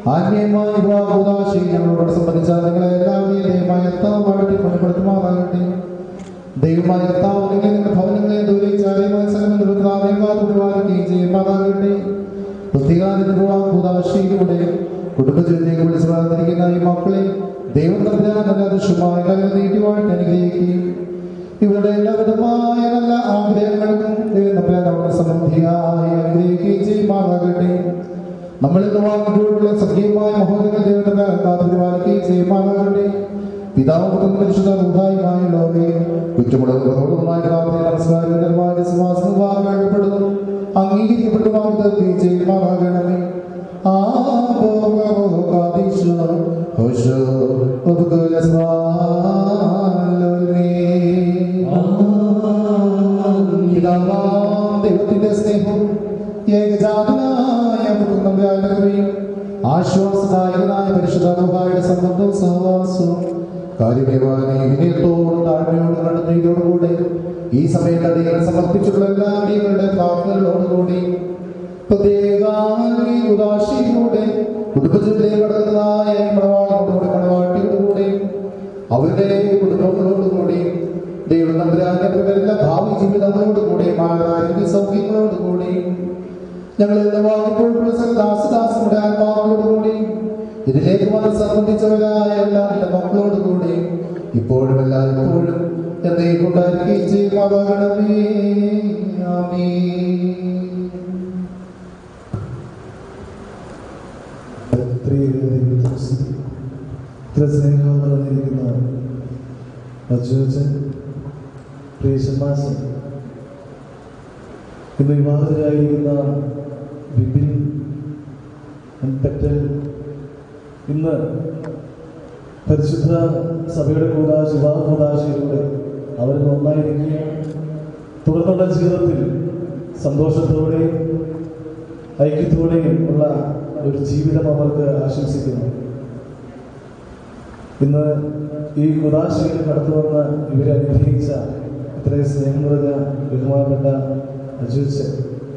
ആത്മീയമായ വിവാഹോദാശി ഞങ്ങളോട് സംബന്ധിച്ച നിങ്ങളെ എല്ലാവരെയും ദൈവമായ കർത്താവ് വാഴ്ത്തി പുണ്യപ്പെടുത്തുമാറാകട്ടെ. ദൈവമായ കർത്താവ് നിങ്ങളെ നിങ്ങളുടെ ഭവനങ്ങളെ ദൂരേച്ചാരെയുമായ സകലം ചെയ്യുമാറാകട്ടെ. പ്രത്യേകാദിവാഹോദാശിയിലൂടെ കുടുംബജീവിതത്തിലേക്ക് വിളിച്ചു പ്രാർത്ഥിക്കുന്ന ഈ മക്കളെ ദൈവം തമ്പുരാൻ നല്ല ദൃശ്യമായ കരങ്ങൾ നീട്ടി വാഴ്ത്തി അനുഗ്രഹിക്കുകയും ഇവരുടെ എല്ലാവിധമായ നല്ല ആഗ്രഹങ്ങൾക്കും ദൈവം തമ്പുരാൻ അവരുടെ സമൃദ്ധിയായി അനുഗ്രഹിക്കുകയും ചെയ്യുമാറാകട്ടെ. നമ്മളിൽ നിന്ന് വാങ്ങിയിട്ടുള്ള സജീവമായ മഹോദരങ്ങൾ ദൈവം തമ്പുരാൻ കാത്തുപരിപാലിക്കുകയും ചെയ്യുമാറാകട്ടെ. പിതാവ് പുത്രനും പരിശുദ്ധ റൂഹായുമായുള്ളവരെ കുറ്റമുള്ളവരോടുമായ പ്രാർത്ഥന നമസ്കാരം നിർമ്മാണ വിശ്വാസം വാങ്ങപ്പെടുന്നു അംഗീകരിക്കപ്പെട്ടു വാഗ്ദത്തം ചെയ്യുമാറാകണമേ. ദൈവത്തിന്റെ സ്നേഹവും ഏകജാതനായ പുത്രനും ആശ്വാസദായകനായ പരിശുദ്ധ റൂഹായുടെ സംബന്ധവും സഹവാസവും കാര്യമായ വിനയത്തോടും താഴ്മയോടും കടന്നതോടുകൂടെ ഈ സമയത്ത് അടിയങ്ങൾ സമർപ്പിച്ചിട്ടുള്ള എല്ലാ അടിയങ്ങളുടെ പ്രാർത്ഥനകളോടുകൂടി പ്രത്യേകാശിയിലൂടെ കുടുംബത്തിലേക്ക് കടന്നതായ മണവാളോടുകൂടി മണവാട്ടിയോടുകൂടി അവരുടെ കുടുംബങ്ങളോടുകൂടി ദൈവം തമ്പുരാന്റെ എല്ലാ ഭാവി ജീവിതങ്ങളോടുകൂടി ആരോഗ്യ സൗഖ്യങ്ങളോടുകൂടി ഞങ്ങളെല്ലാം വാങ്ങിപ്പോയിട്ടുള്ള ദാസദാസങ്ങളുടെ ആത്മാക്കളോടുകൂടി ഇതിലേക്ക് വന്ന് സംബന്ധിച്ചവരായ എല്ലാ എൻ്റെ മക്കളോടുകൂടി ഇപ്പോഴും എല്ലായ്പ്പോഴും എന്നേക്കും ഉണ്ടായിരിക്കുകയും ചെയ്യുമാറാകണമേ. ആമീൻ. ഇത്ര സ്നേഹം നിറഞ്ഞിരിക്കുന്ന അജോജൻ പ്രിയശമാസൻ ഇന്ന് വിവാഹിതരായിരിക്കുന്ന വിപിൻ പെറ്റൽ ഇന്ന് പരിശുദ്ധ സഭയുടെ കൂടാശ വിവാഹ കൂടാശയിലൂടെ അവർ ഒന്നായിരിക്കുകയും തുടർന്നുള്ള ജീവിതത്തിൽ സന്തോഷത്തോടെയും ഐക്യത്തോടെയും ഉള്ള ഒരു ജീവിതം അവർക്ക് ആശംസിക്കുന്നു. ഇന്ന് ഈ കുദാശയിൽ കടന്നു വന്ന് ഇവരെ അനുഗ്രഹിച്ച ഇത്രയും സ്നേഹം നിറഞ്ഞ ബഹുമാനപ്പെട്ട അജുച്ചൻ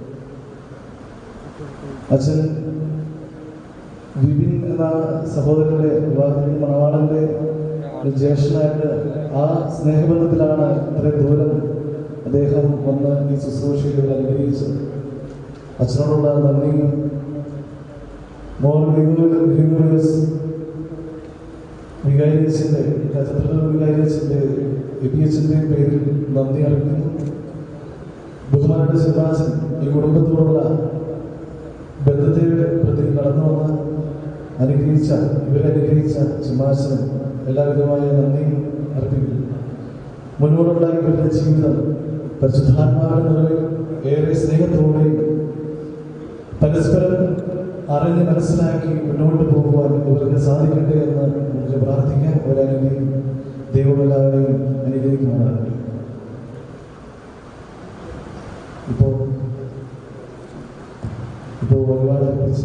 അച്ഛൻ വിപിൻ എന്ന സഹോദരന്റെ വിവാഹത്തിൽ മണവാളന്റെ ജ്യേഷ്ഠനായിട്ട് ആ സ്നേഹബന്ധത്തിലാണ് ഇത്രയും ദൂരം അദ്ദേഹം വന്ന് ഈ ശുശ്രൂഷയിൽ അനുഗ്രഹിച്ചത്. അച്ഛനോടുള്ള നന്ദിയും മോർ വികാരിയച്ഛൻ്റെ കത്തീഡ്രൽ വികാരിയച്ഛൻ്റെ എബിയച്ഛൻ്റെ പേരിൽ നന്ദി അറിയിക്കുന്നു. ബഹുമാനപ്പെട്ട ശിവാസൻ ഈ കുടുംബത്തോടുള്ള ബന്ധത്തെ പ്രതി കടന്നു വന്ന് അനുഗ്രഹിച്ച ഇവരെ അനുഗ്രഹിച്ച സിംഹാസനം എല്ലാവിധമായ നന്ദിയും അർപ്പിക്കുന്നു. മുന്നോട്ടുള്ള ഇവരുടെ ജീവിതം പരിശുദ്ധാത്മാവിന്റെ നിറവിൽ ഏറെ സ്നേഹത്തോടെയും പരസ്പരം അറിഞ്ഞ് മനസ്സിലാക്കി മുന്നോട്ട് പോകുവാൻ ഇവർക്ക് സാധിക്കട്ടെ എന്ന് നമുക്ക് പ്രാർത്ഥിക്കാൻ ഒരനുഗ്രഹം ദൈവമെല്ലാവരെയും അനുഗ്രഹിക്കുന്നതാണ്. ഇപ്പോൾ ഇപ്പോൾ ഒരുപാട്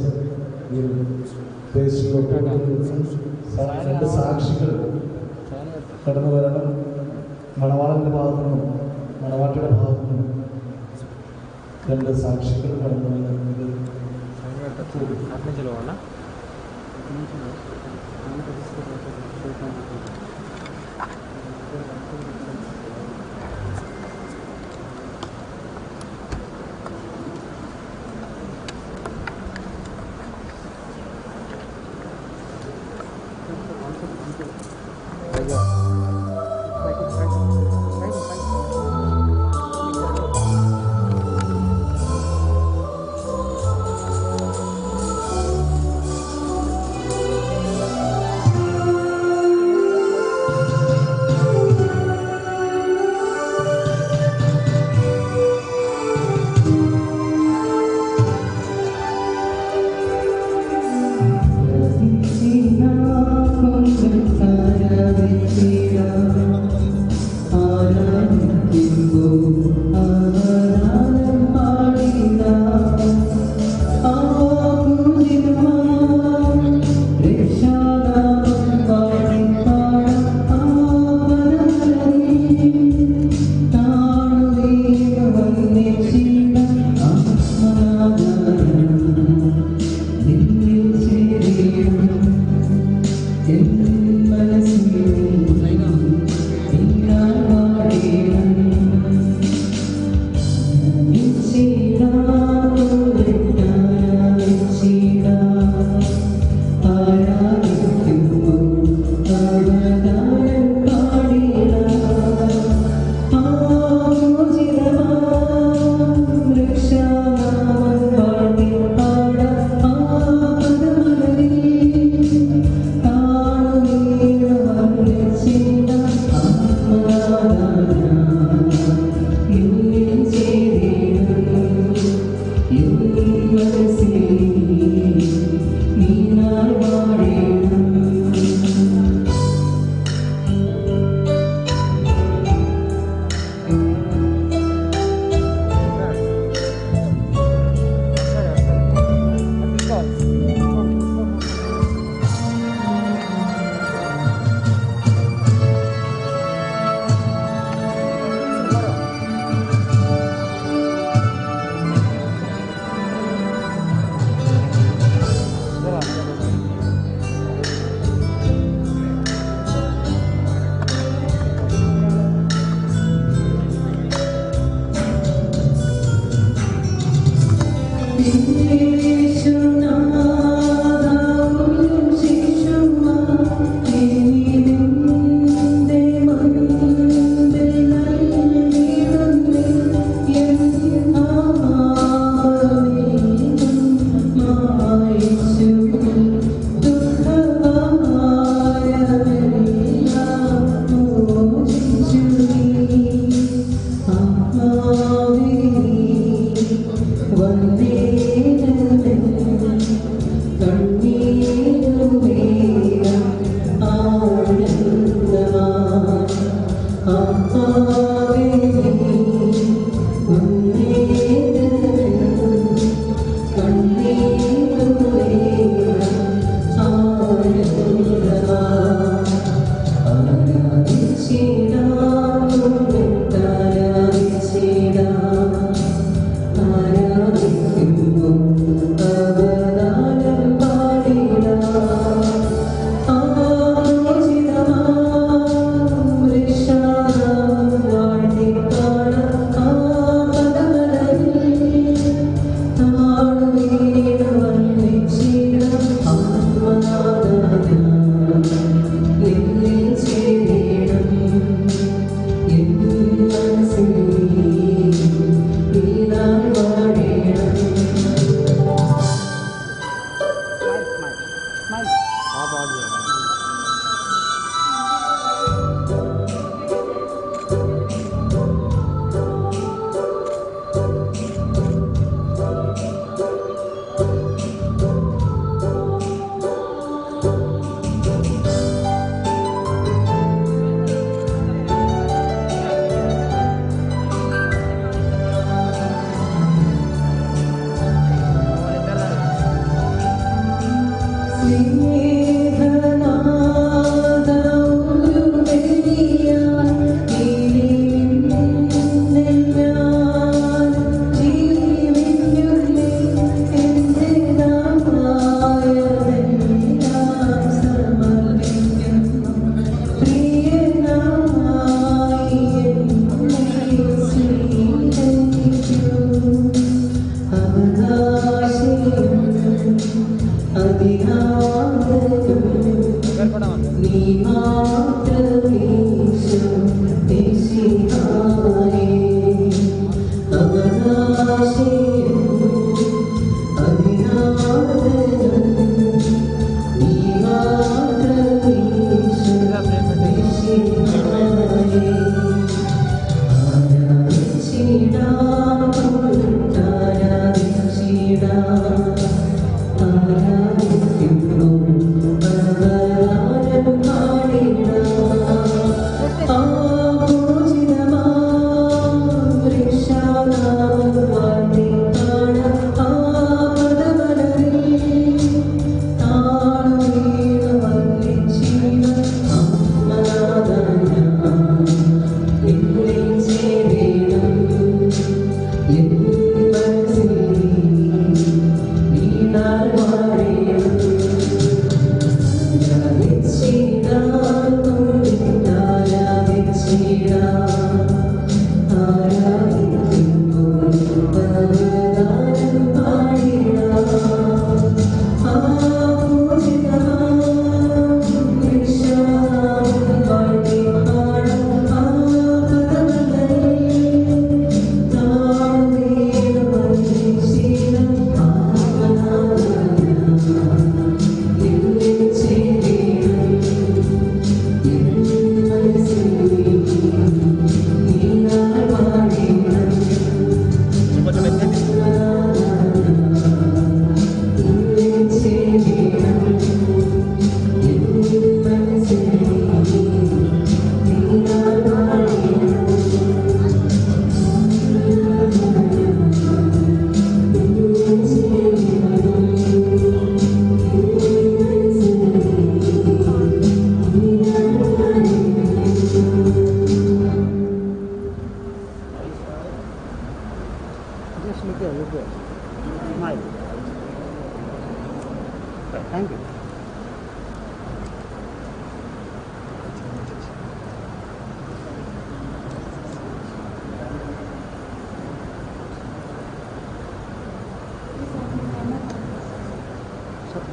രണ്ട് സാക്ഷികൾ കടന്നു വരണം. മണവാളന്റെ ഭാഗത്തു നിന്നും മണവാട്ടിയുടെ ഭാഗത്തു നിന്നും രണ്ട് സാക്ഷികൾ കടന്നു വരണം. ചെലവാണ് Amen.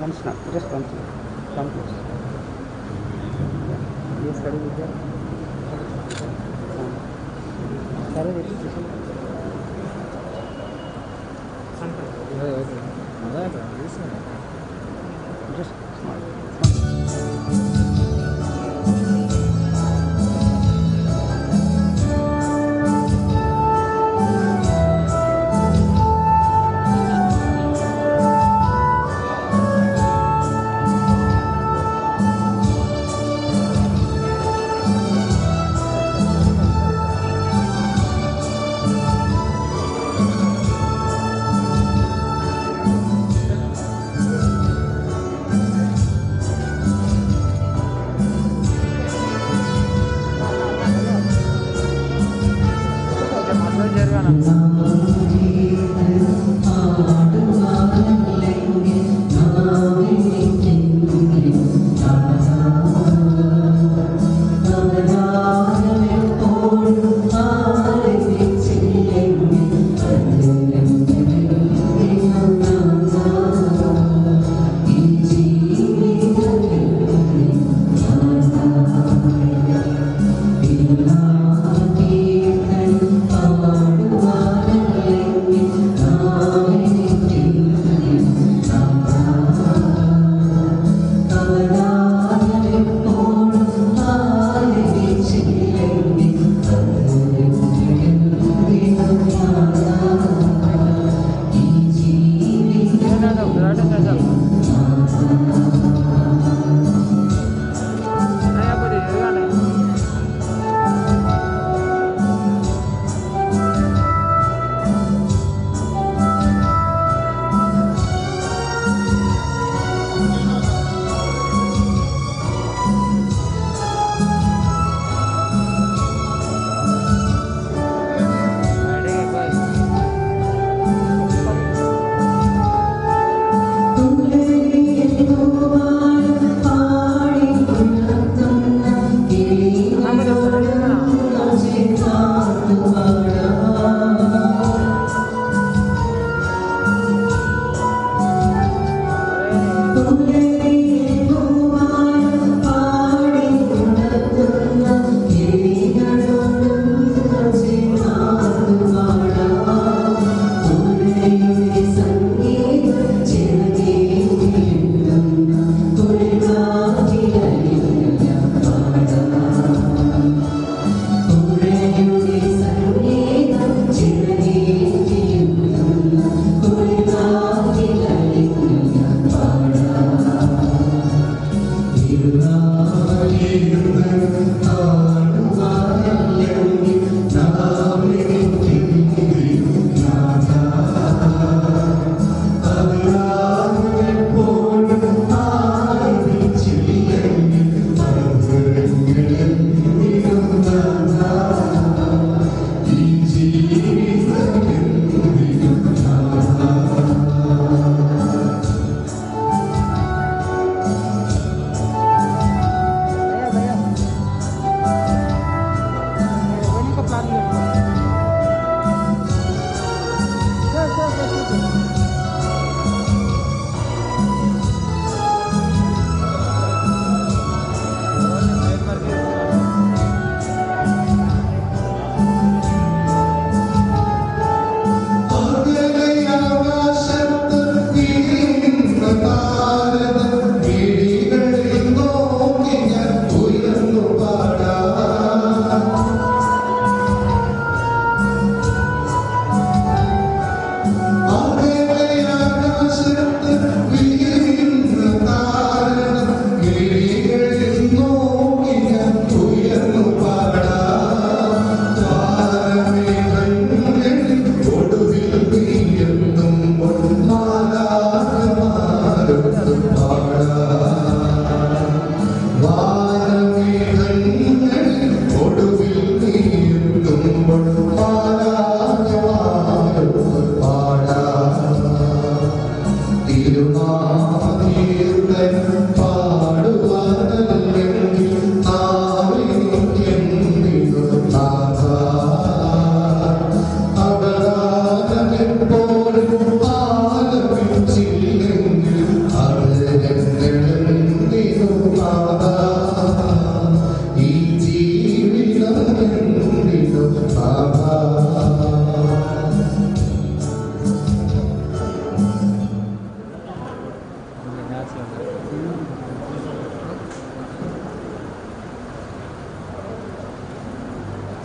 Once now, just once now. Come close. Yes, study with them. Sorry, this is just small. Thank you.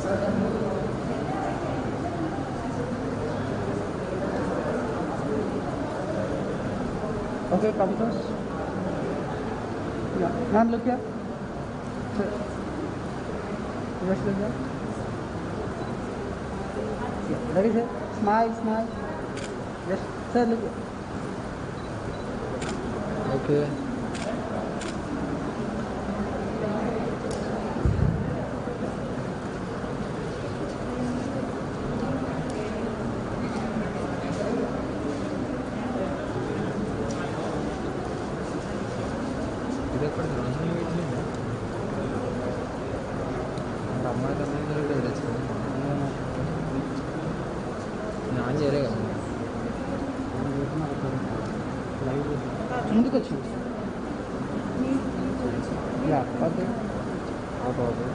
Okay, come close. Yeah, ma'am, look here. Sir. Just look here. Yeah, that is it. Smile, smile. Just, sir, look here. Okay. ముందుకు వచ్చి యా okay okay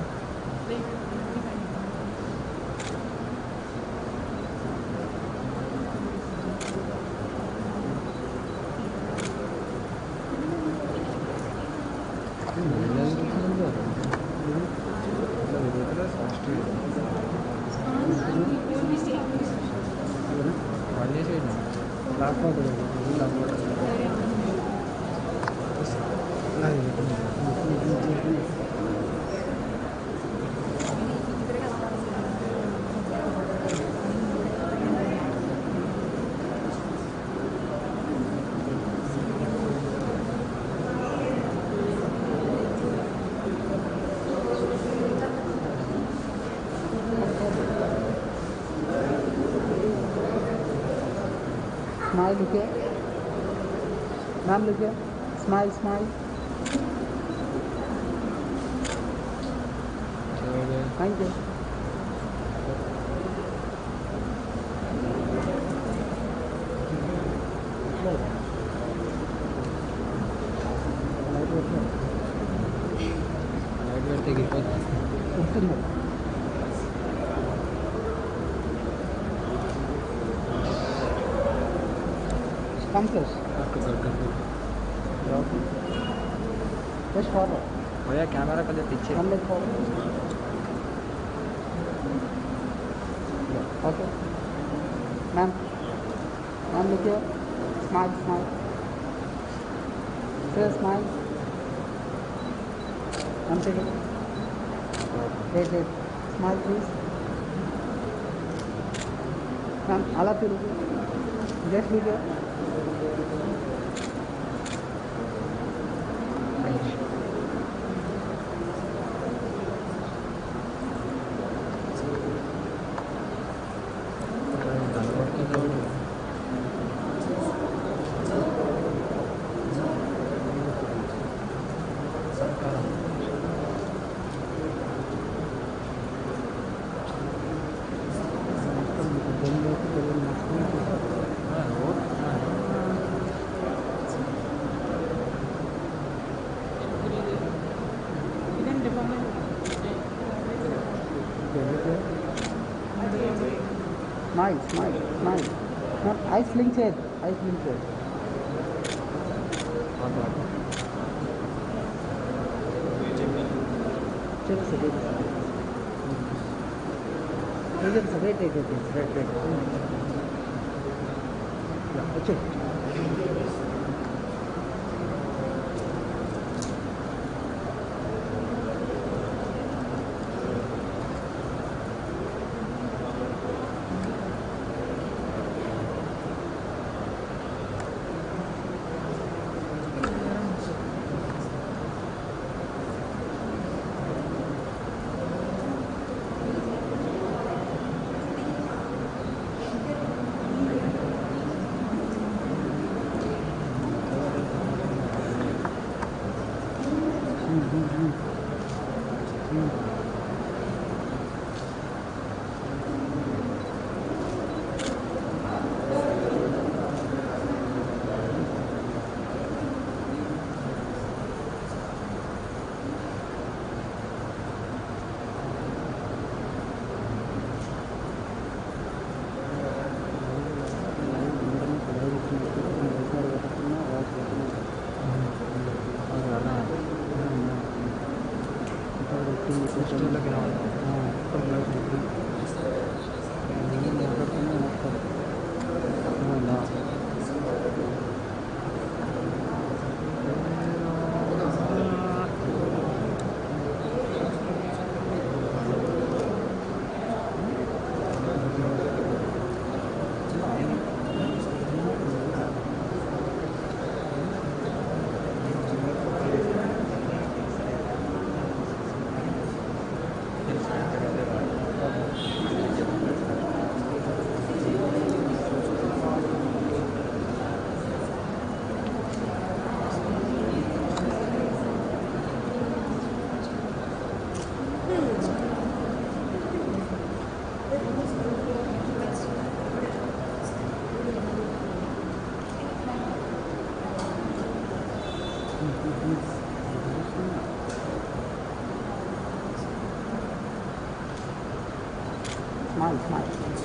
Smile, look here. Ma'am, look here. Smile, smile. Thank you. Come close. Just forward. भैया कैमरा पहले पीछे Come like forward. Okay. Ma'am. Ma'am, look here. Smile, smile. Say a smile. One second. Wait, wait. Smile, please. Ma'am, all of you look here. Just look here. Smile, smile, smile. Not eyes blink it. Eyes blink it. चलो सर एक इधर से वेट एक एक वेट वेट अच्छा Smile, smile.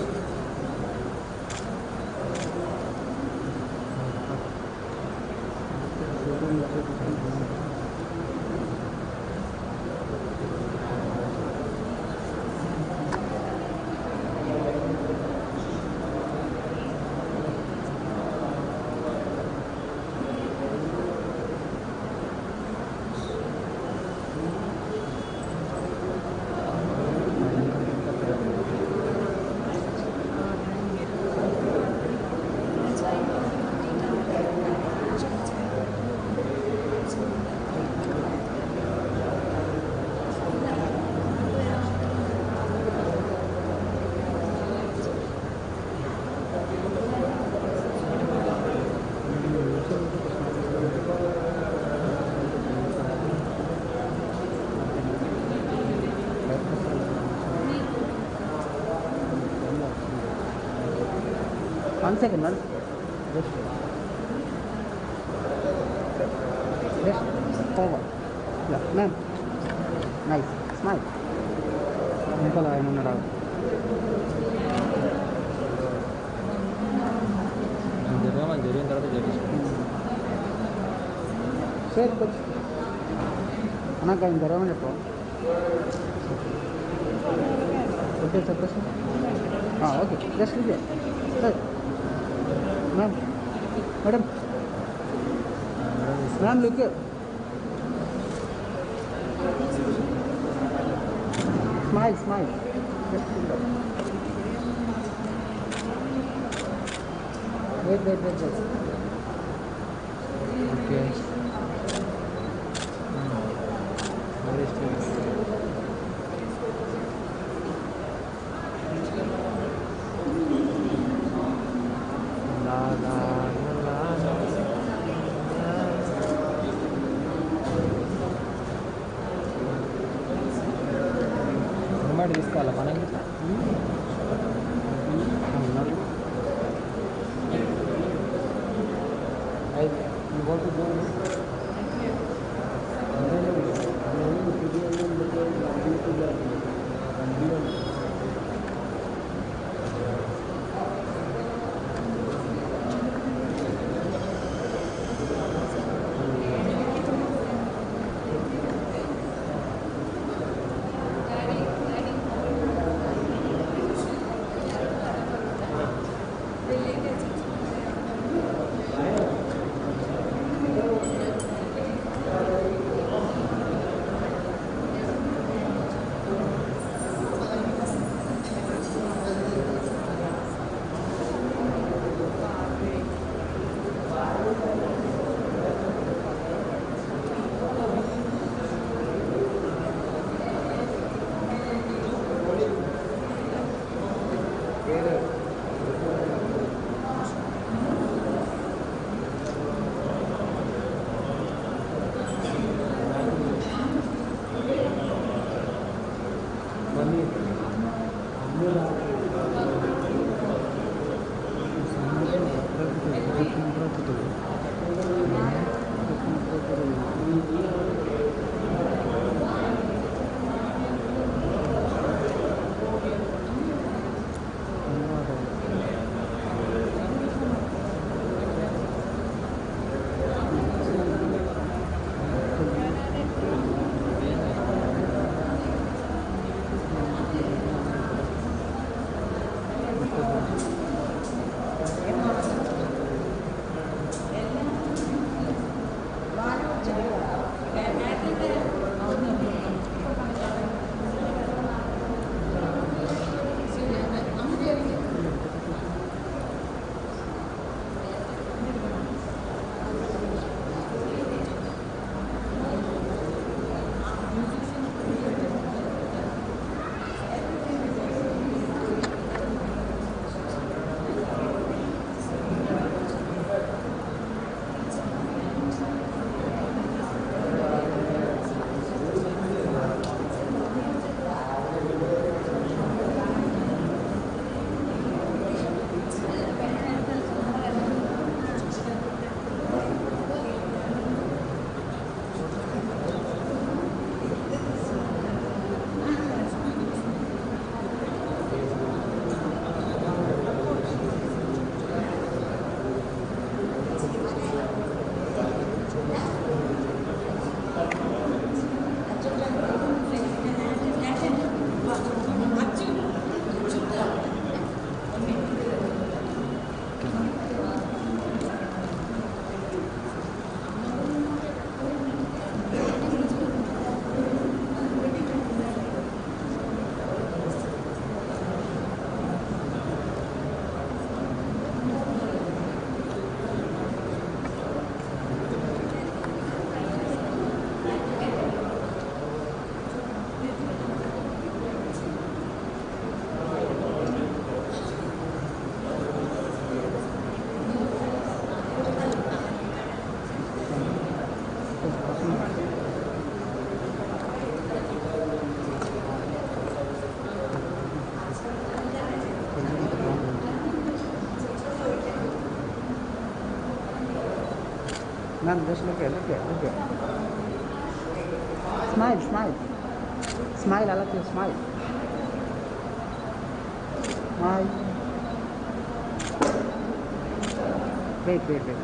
One second, one. Just, just forward. Yeah, ma'am. Nice. Smile. Simple, I am not. Sir, कुछ अना कहीं करो मैंने तो ओके सर बस हाँ ओके जस्ट लीजिए sir ma'am madam ma'am look smile smile just wait wait wait wait okay తీసుకోవాలా మనం Ma'am, just look here, look here, look here. Smile, smile. Smile, I like you, smile. Smile. Wait, wait, wait.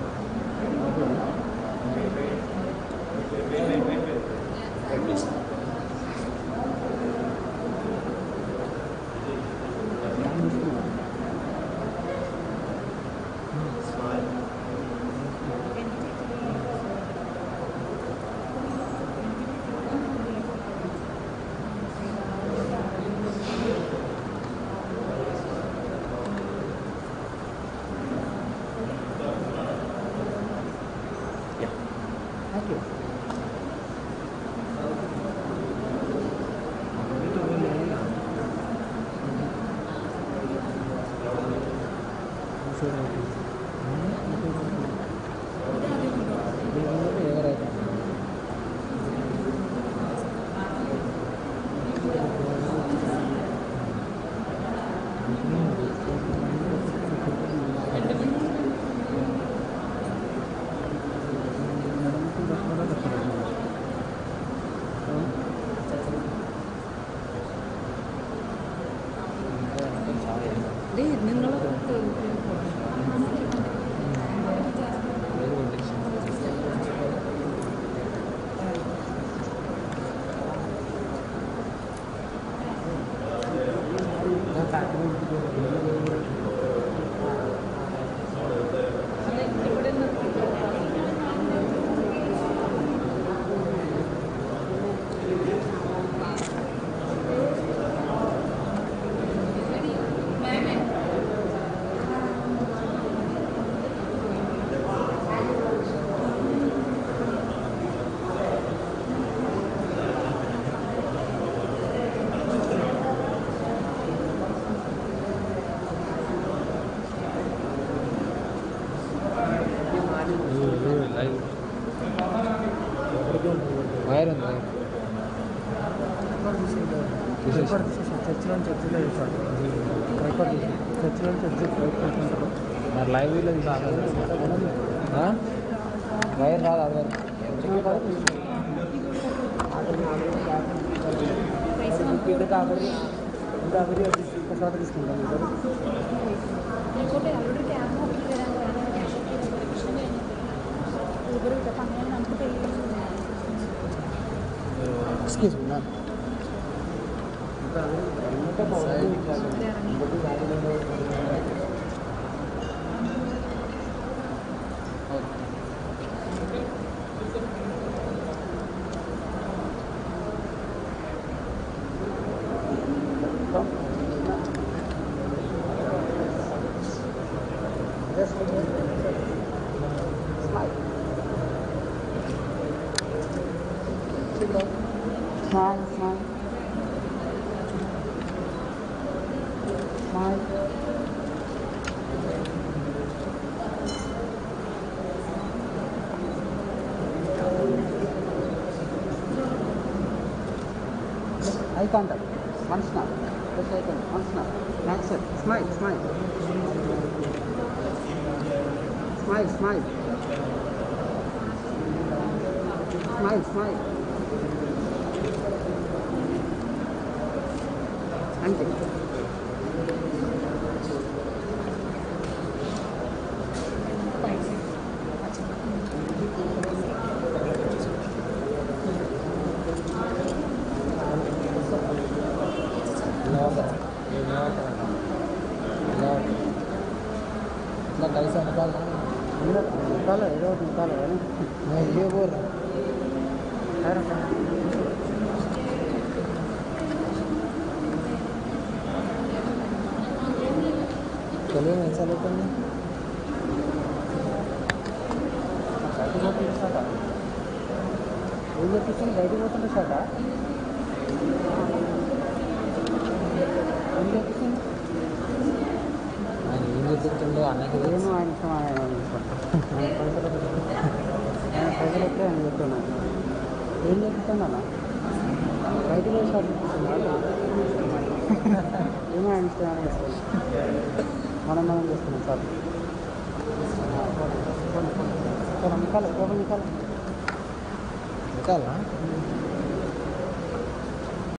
Thank you. Live wire రాదు అది Excuse me, ma'am. Smile, smile. Smile. Eye contact. One snap. Just eye contact. One snap. That's it. Smile, smile. Smile, smile. Smile, smile. Thank you. इतना कैसा निकालना निकालो ये रोड निकालो है ना मैं ये बोल रहा चलिए ऐसा लेते हैं ये किचन बैठी होता है शाटा ये किचन ఏం చెప్తుండో అన్నకి ఏమో ఆయన ఇష్టం ఆయన ఆయన పైసలు ఎట్లా ఆయన చెప్తున్నాను ఏం చెప్తాను అలా బయటకు పోయి షాప్ ఏమో ఆయన ఇష్టం ఆయన ఇష్టం మనం మనం చేస్తున్నాం sir Kalau Mikal, kalau Mikal. Mikal, ha?